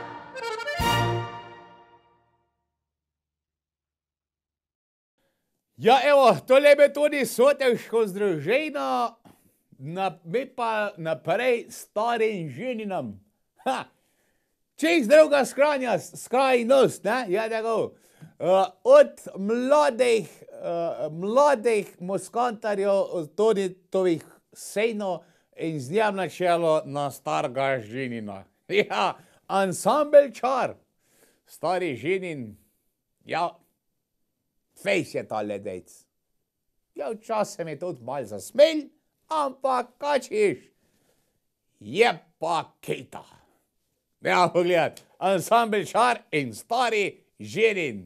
Ja, evo, tole je tudi sotevško združeno, na, mi pa naprej starim ženinam. Ha! Čist druga skrajna, skrajnost, ne? Ja, tako. Uh, od mladih, uh, mladih muskantarjev, tudi tovih sejno in z njem na čelo na starega ženina. Ja, ansambel čar. Stari ženin, ja, fejs je ta ledec. Ja, včasih mi tudi malo zasmelj, ampak kačiš, je pa kejta. Ja, pogled, ansambel čar in stari ženin.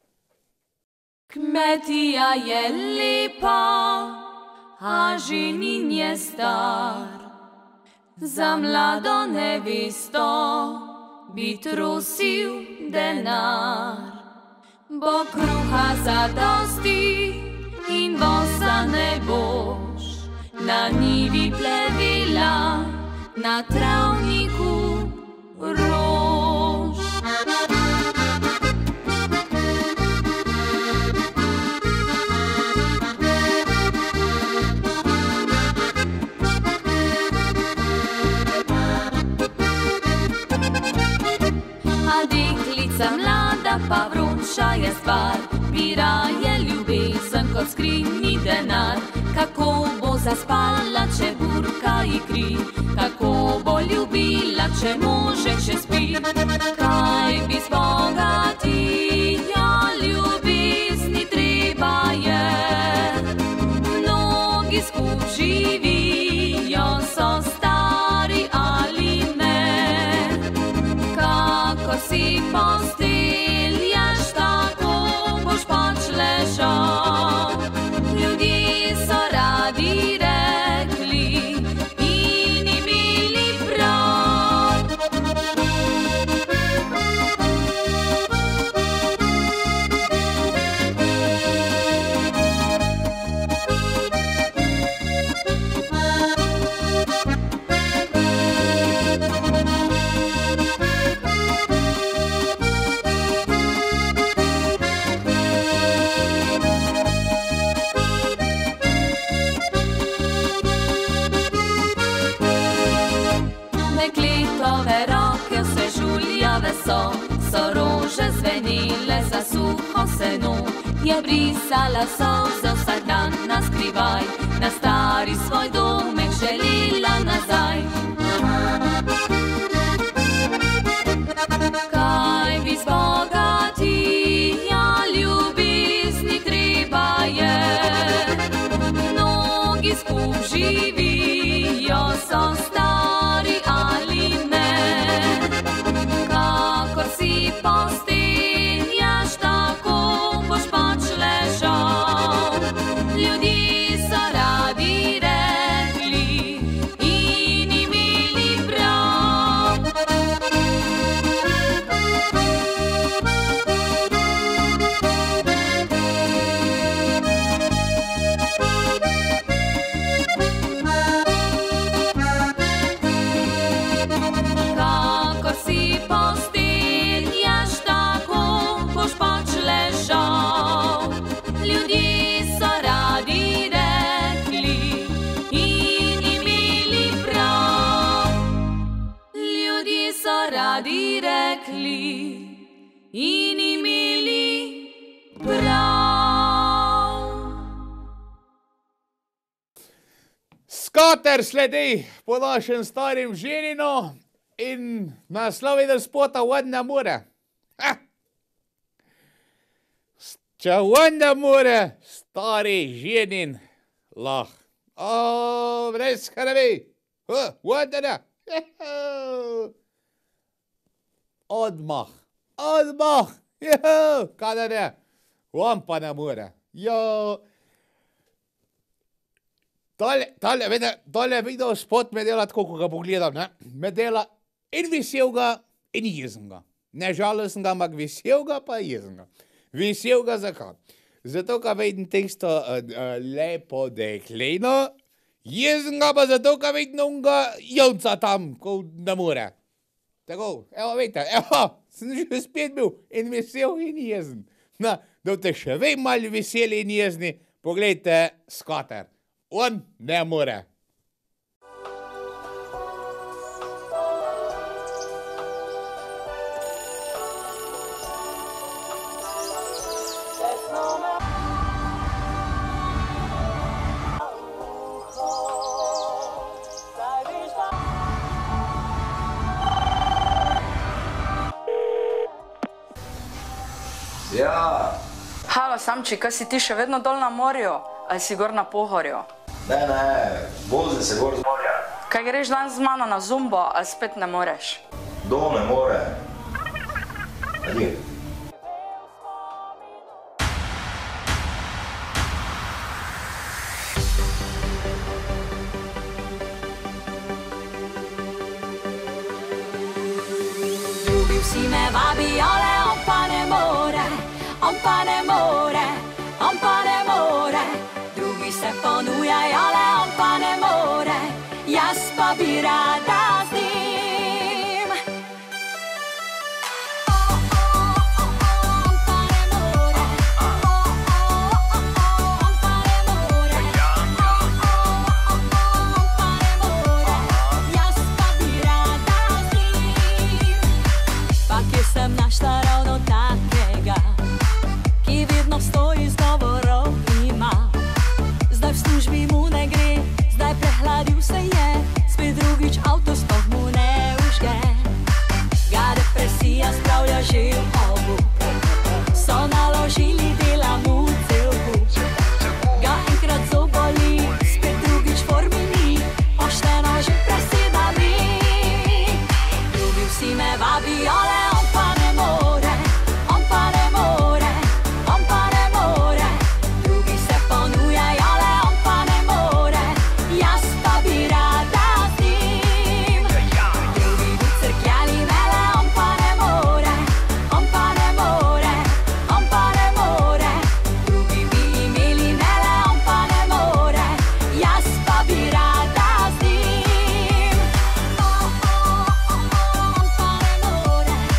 Kmetija je lepa, a ženin je star. Za mlado nevesto bi trosil denar. Bo kruha zadosti in voza ne boš, na njivi plevela, na travniku rož. A deklica mlada pa vroča je stvar, bira je ljubezen kot skrinji denar. Kako bo zaspala, če burka ji kri, kako bo ljubila, če možek še spi. Kaj bi zbogati, ja, ljubezni treba je. Mnogi skup živijo, so stari ali ne. Kako si postelja šta so, so rože zvenile za suho seno. Je brisala solze vsak dan na skrivaj, na stari svoj domek želela nazaj. Kaj bi zbogati, ja ljubezni treba je, mnogi skup živijo, so stari ali ne. Kakor si postenjaš, tako boš pač ležal. Ljudje so radi rekli in imeli prav. Kakor si postenjaš, tako boš pač ležal. Ljudje so radi rekli in imeli prav. Ljudje so radi rekli in imeli prav. Skater sledi po našem starim ženinu in naslov je spota vodna mora. Ha! Če vodna mora, stari ženin lah. O, brez skrbi. Vodna. Odmah. Odmah. Kada ne? On pa ne more. Jo. Tole, tole, vede, tole video spot me dela tako, ko ga pogledam, ne? Me dela in veselega in jezenega. Ne žalostenega, ampak veselega pa jezenega. Veselega zakaj? Zato, ker vidim tisto uh, uh, lepo deklino, jezenega pa zato, ker vidim onega jonca tam, ko ne more. Tako, evo, vidite, evo, sem že spet bil in vesel in jezen. Na, da te še vem malo veseli in jezni, poglejte Skater. On ne more. Ja. Halo, Samči, kaj si ti še vedno dol na morju? Ali si gor na Pohorju? Ne, ne, vozim se gor z morja. Kaj greš danes z mano na zumbo, ali spet ne moreš? Do ne more. Adio. Drugi vsi me vabijo, le on pa ne more, on pa ne more, on pa ne more. Drugi se ponujajo, le on pa ne more, jaz pa bi rada z njim. Pa kje sem našla ravno takega, ki vedno stoji z govorov ima. Zdaj v službi mu ne gre, zdaj prehladil se je, spet drugič avto sploh mu ne užge. Ga depresija spravlja že v obup, so naložili dela mu cel kup. Ga enkrat zoboli, spet drugič formi ni, pošteno že presedali. Drugi vsi me vabijo, le on pa ne more, on pa ne more, on pa ne more. Drugi se ponujajo, le on pa ne more, jaz pa bi rada z njim. Drugi bi crkljali me, le on pa ne more, on pa ne more, on pa ne more. Drugi bi imeli me, le on pa ne more, jaz pa bi rada z njim. On pa ne more.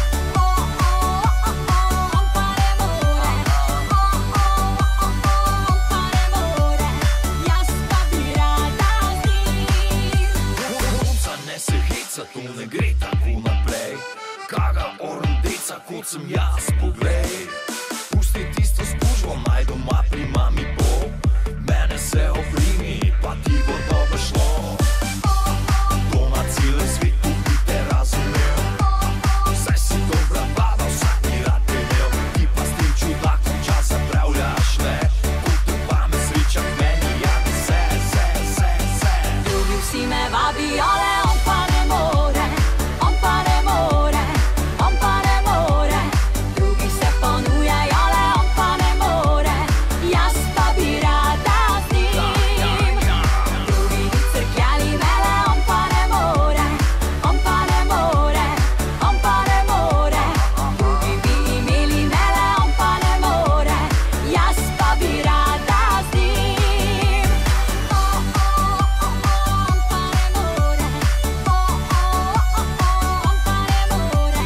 kot sem jaz, poglej. Pusti tisto službo, naj doma pri mami bo. Mene se obrini, pa ti bo dobro šlo. To na celem svetu bi te razumel. Saj si dobra baba, vsak mi rad te imel. Ti pa s tem čudakom čas zapravljaš, ne? Potem pa me sreča k meni, ja bi se, se, se, se. Drugi vsi me vabijo, le on pa ne more, on pa ne more, on pa ne more. Drugi se ponujajo, le on pa ne more, jaz pa bi rada z njim. Drugi bi crkljali me, le on pa ne more, on pa ne more, on pa ne more. Drugi bi imeli me, le on pa ne more, jaz pa bi rada z njim. On pa ne more, on pa ne more,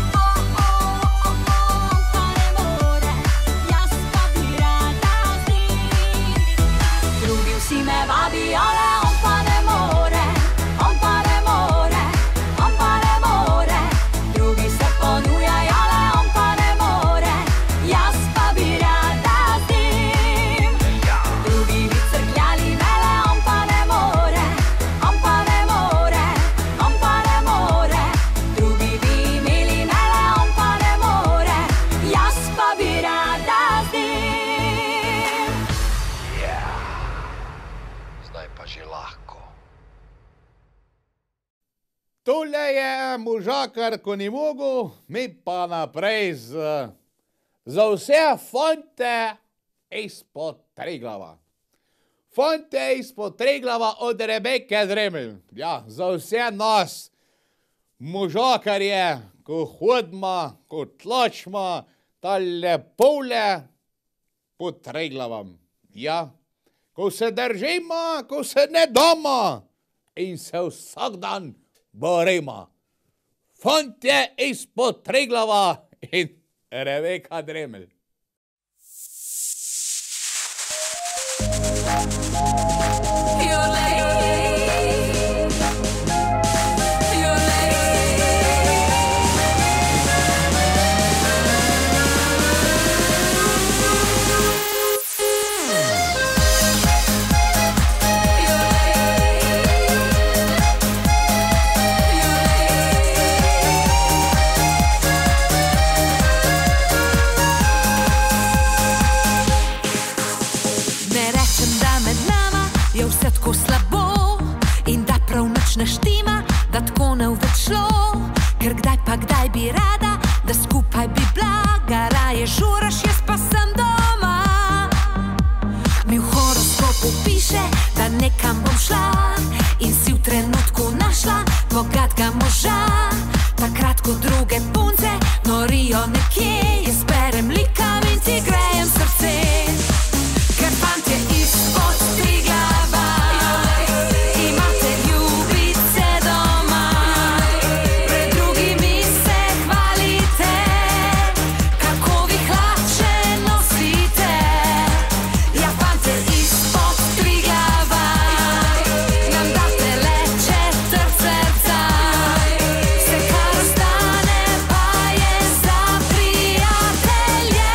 jaz pa bi rada z njim. Drugi vsi me vabijo, le on pa ne more, on pa ne more, on pa ne more. Drugi se ponujajo, le on pa ne more, jaz pa bi rada z njim. Drugi bi crkljali me, le on pa ne more, on pa ne more, on pa ne more. Drugi bi imeli me, le on pa ne more, jaz pa bi rada z njim. Zdaj pa že lahko. Tole je možakar, ko ni mogel, mi pa naprej z, za vse fonte izpod Triglava. Fonte izpod Triglava od Rebeke Dremelj. Ja, za vse nas, možakarje, ko hodimo, ko tlačimo, tale pole pod Triglavom. Ja, ko se držimo, ko se ne damo in se vsak dan borimo. Fonte izpod Triglava in Rebeka Dremelj. Ne rečem, da med nama je vse tako slabo in da prav nič ne štima, da tako ne bo več šlo. Ker kdaj pa kdaj bi rada, da skupaj bi bila, ga raje žuraš, jaz pa sem doma. Mi v horoskopu piše, da nekam bom šla in si v trenutku našla bogatega moža. Takrat, ko druge punce norijo nekje, jaz berem likam in ti grejem srce. Ker fantje izpod Triglava imate ljubice doma, pred drugimi se hvalite, kako vi hlače nosite. Ja, fantje izpod Triglava nam date le četrt srca, vse kar ostane pa je za prijatelje.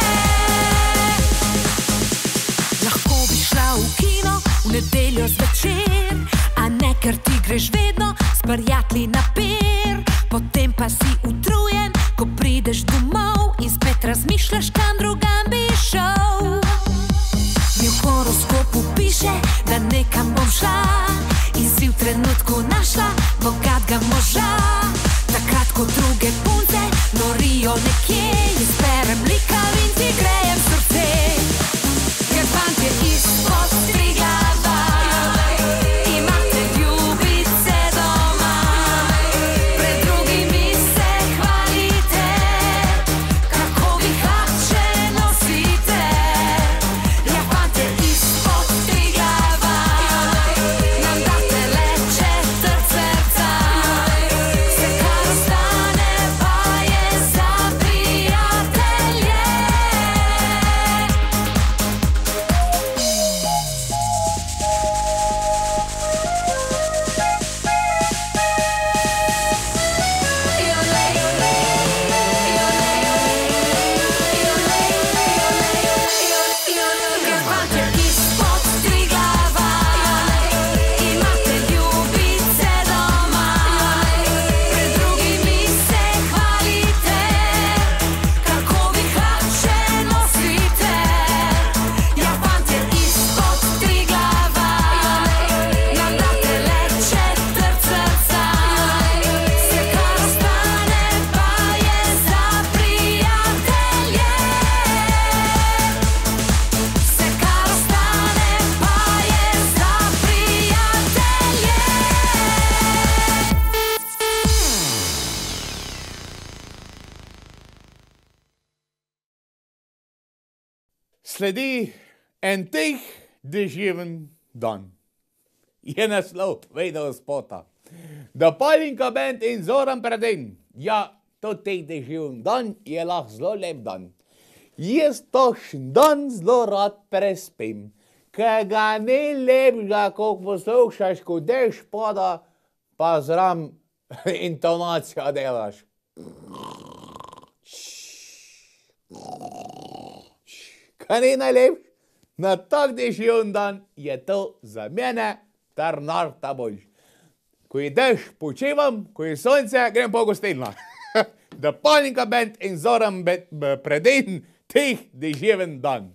Lahko bi šla v kino v nedeljo zvečer, a ne, ker ti greš vedno s prijatelji na pier. Potem pa si utrujen, ko prideš domov in spet razmišljaš, kam drugam bi šel. Mi v horoskopu piše, da nekam bom šla in si v trenutku našla bogatega moža. Takrat, ko druge punce norijo nekje, jaz berem likam in ti grejem srce. Ker fantje izpod Triglava imate ljubice doma, pred drugimi se hvalite, kako vi hlače nosite. Ja, fantje izpod Triglava nam date le četrt srca, vse kar ostane pa je za prijatelje. Sledi en tih deževen dan. Je naslov video spota. Da Palinka band in Zoran Predin. Ja, to teh deževen dan je lahko zelo lep dan. Jaz tošen dan zelo rad prespim, ker ga ni lepšega, ko poslušaš, ko dež pada, pa zram intonacija delaš. Kaj ni najlepš? Na tak deževen dan je to za mene ter narta boljš. Ko je dež, počivam, ko je sonce, grem po gostilna. Da Palinka band in Zoran Predin, tih deževen dan.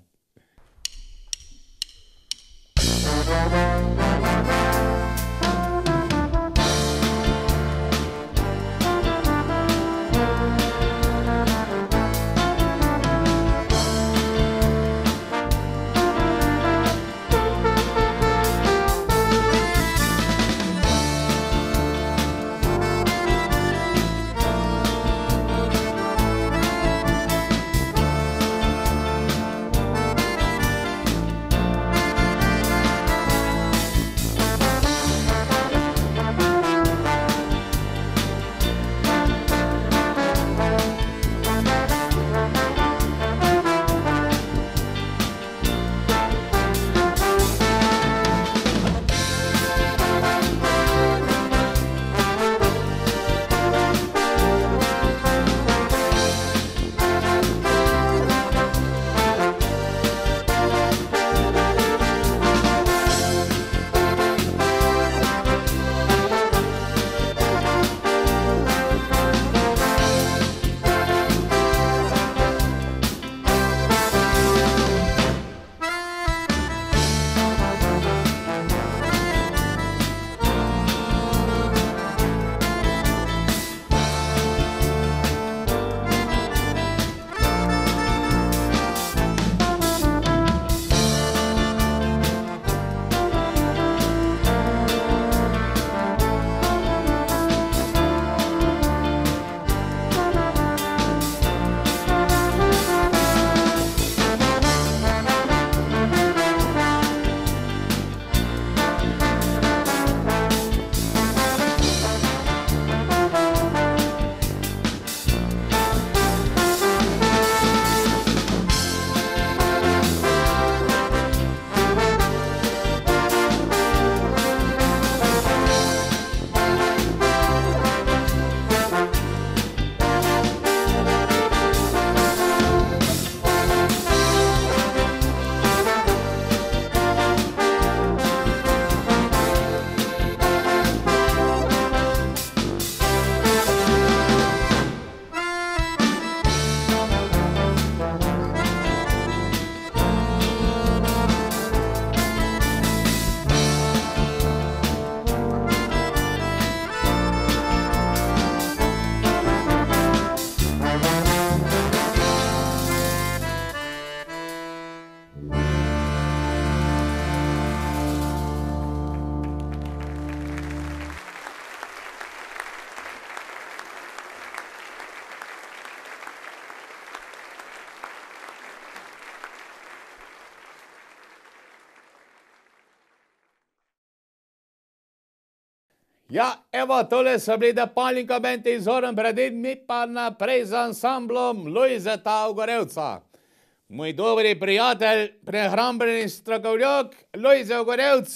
Ja, evo, tole so bili da Palinka band in Zoran Predin, mi pa naprej z ansamblom Lojzeta Ogorevca. Moj dobri prijatelj, prehrambeni strokovnjak, Lojze Ogorevc,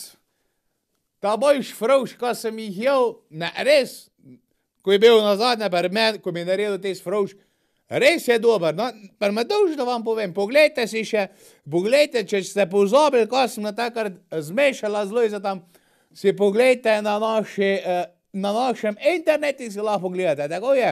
ta boljš frovš, ko sem jih jel, ne, res, ko je bil nazadnje pri meni, ko mi je naredil tes frovš, res je dober, no, pa me dolž, da vam povem, poglejte si še, poglejte, če ste pozabili, ko sem na takrat zmešala z Lojzetom, si pogledajte na, naši, na našem internetu, si lahko pogledate, tako je.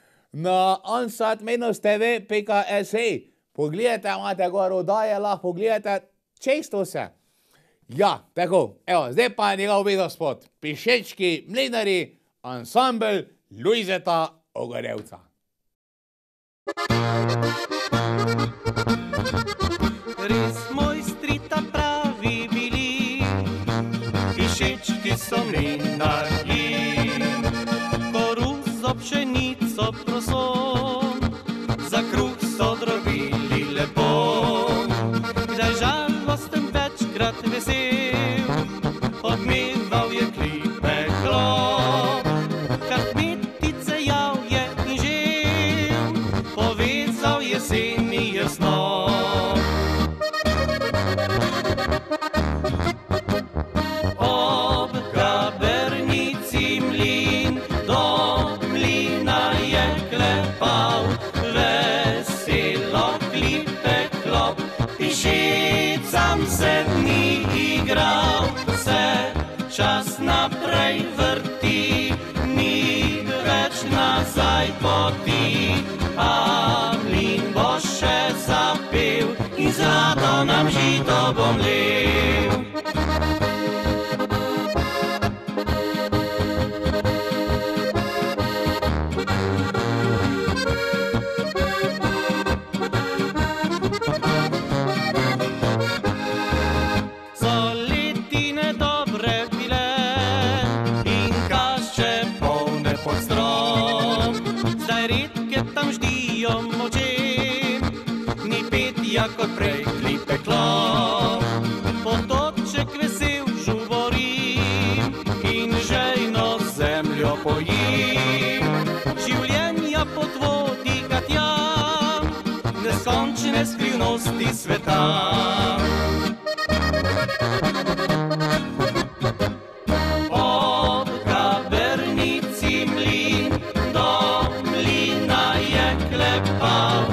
Na ansat minus t v pika s e. Pogledajte, imate gor odaje, lahko pogledate, čisto vse. Ja, tako, evo, zdaj pa je njegov video spot. Pišečki mlinari, ansambl Lojzeta Ogorevca. Res mojstri ta pravi bili, pišečki so mlinarji, koruzo pšenico proso, za kruh so drobili lepo. jeseni je snov. Ob Gabernici mlin, do mlina je klepal, veselo klipe klop, pišicam se ni igral, se čas naprej vrti, ni več nazaj poti, a mlin bo še zapel in zlato nam žito bo mlel. Kot prej klipe klop, potoček vesel žubori in žejno zemljo poji. Življenja pod vodi ga tja, neskončne skrivnosti sveta. Ob Gabernici mlin, do mlina je klepal,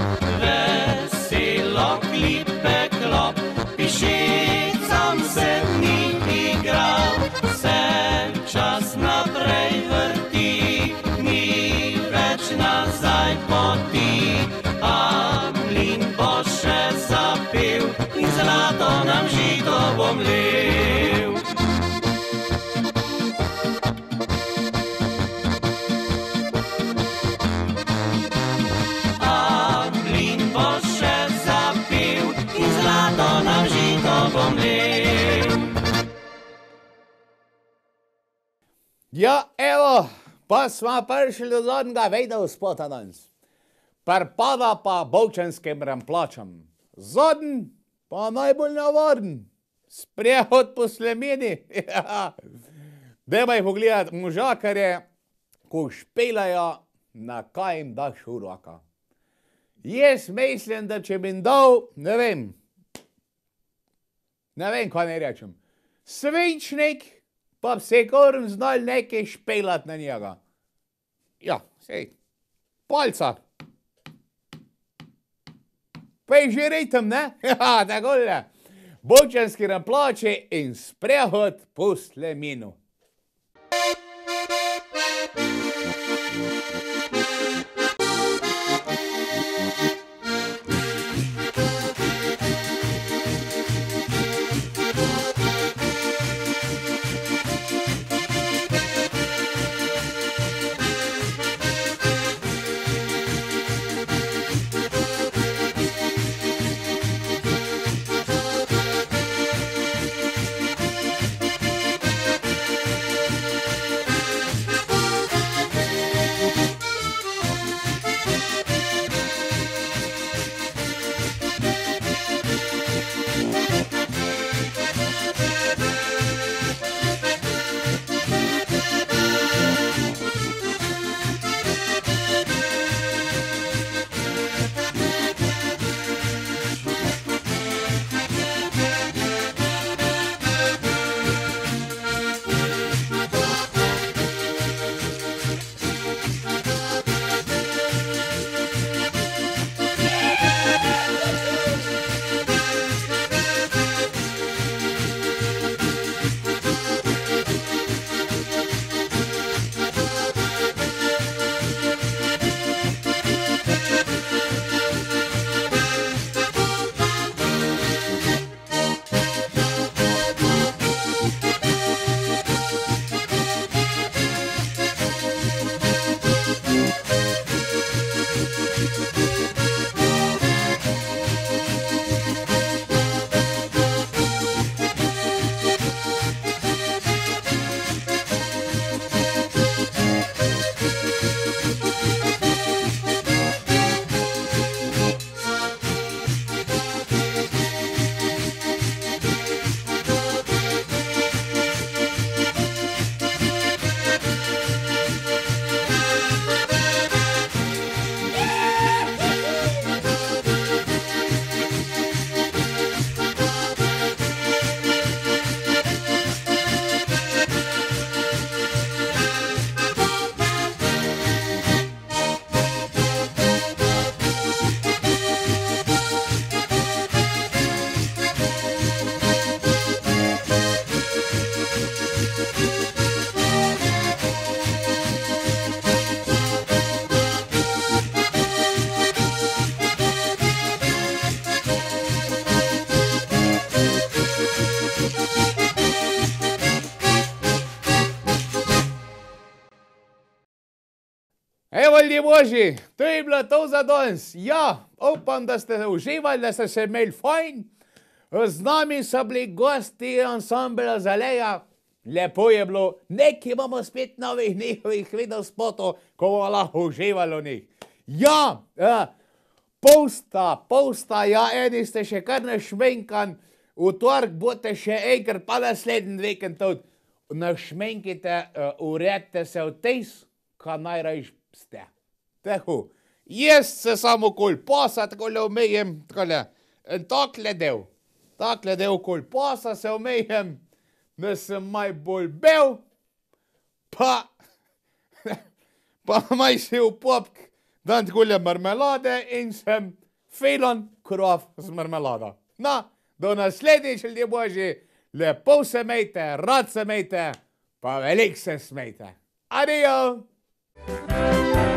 klipe klop, pišicam se ni igral, se čas naprej vrti, ni več nazaj poti, a mlin bo še zapel in zlato nam žito bo mlel. Ja, evo, pa smo prišli do zadnjega video spota danes. Pripada pa bovčanskim ramplačam. Zadnji pa najbolj navaden. Sprehod po Slemeni. Dajmo jih pogledati možakarje, ko špelajo, na kaj jim daš v roka. Jaz mislim, da če bi jim dal, ne vem, ne vem, kaj ne rečem, svinčnik, pa bi se korim znal nekaj špelat na njega. Ja, sej, palca. Pa je že ritem, ne? Ja, tako le. Bovčanski ramplači in sprehod po Slemenu. Evo, ljudje božji, to je bilo to za danes. Ja, upam, da ste uživali, da ste se imeli fajn. Z nami so bili gosti ansambla Zaleja. Lepo je bilo. Nekaj imamo spet novih njihovih videospotov, ko bomo lahko uživali v njih. Ja, ja, posta, posta, ja, eni ste še kar našmenkan. V torek boste še enkrat, pa naslednji vikend tudi. Našmenkite, uh, uredite se v tes, kaj najrajš ste. Tako, jaz se samo kol posa, takole umejem, takole, in takle del, takle del kol posa se umejem, da sem maj bolj bel, pa, pa maj si v popk, dan takole marmelade in sem fejlon krov z marmelada. Na, do naslednjič, ljudje božji, lepo se mejte, rad se mejte, pa veliko se smejte. Adijo!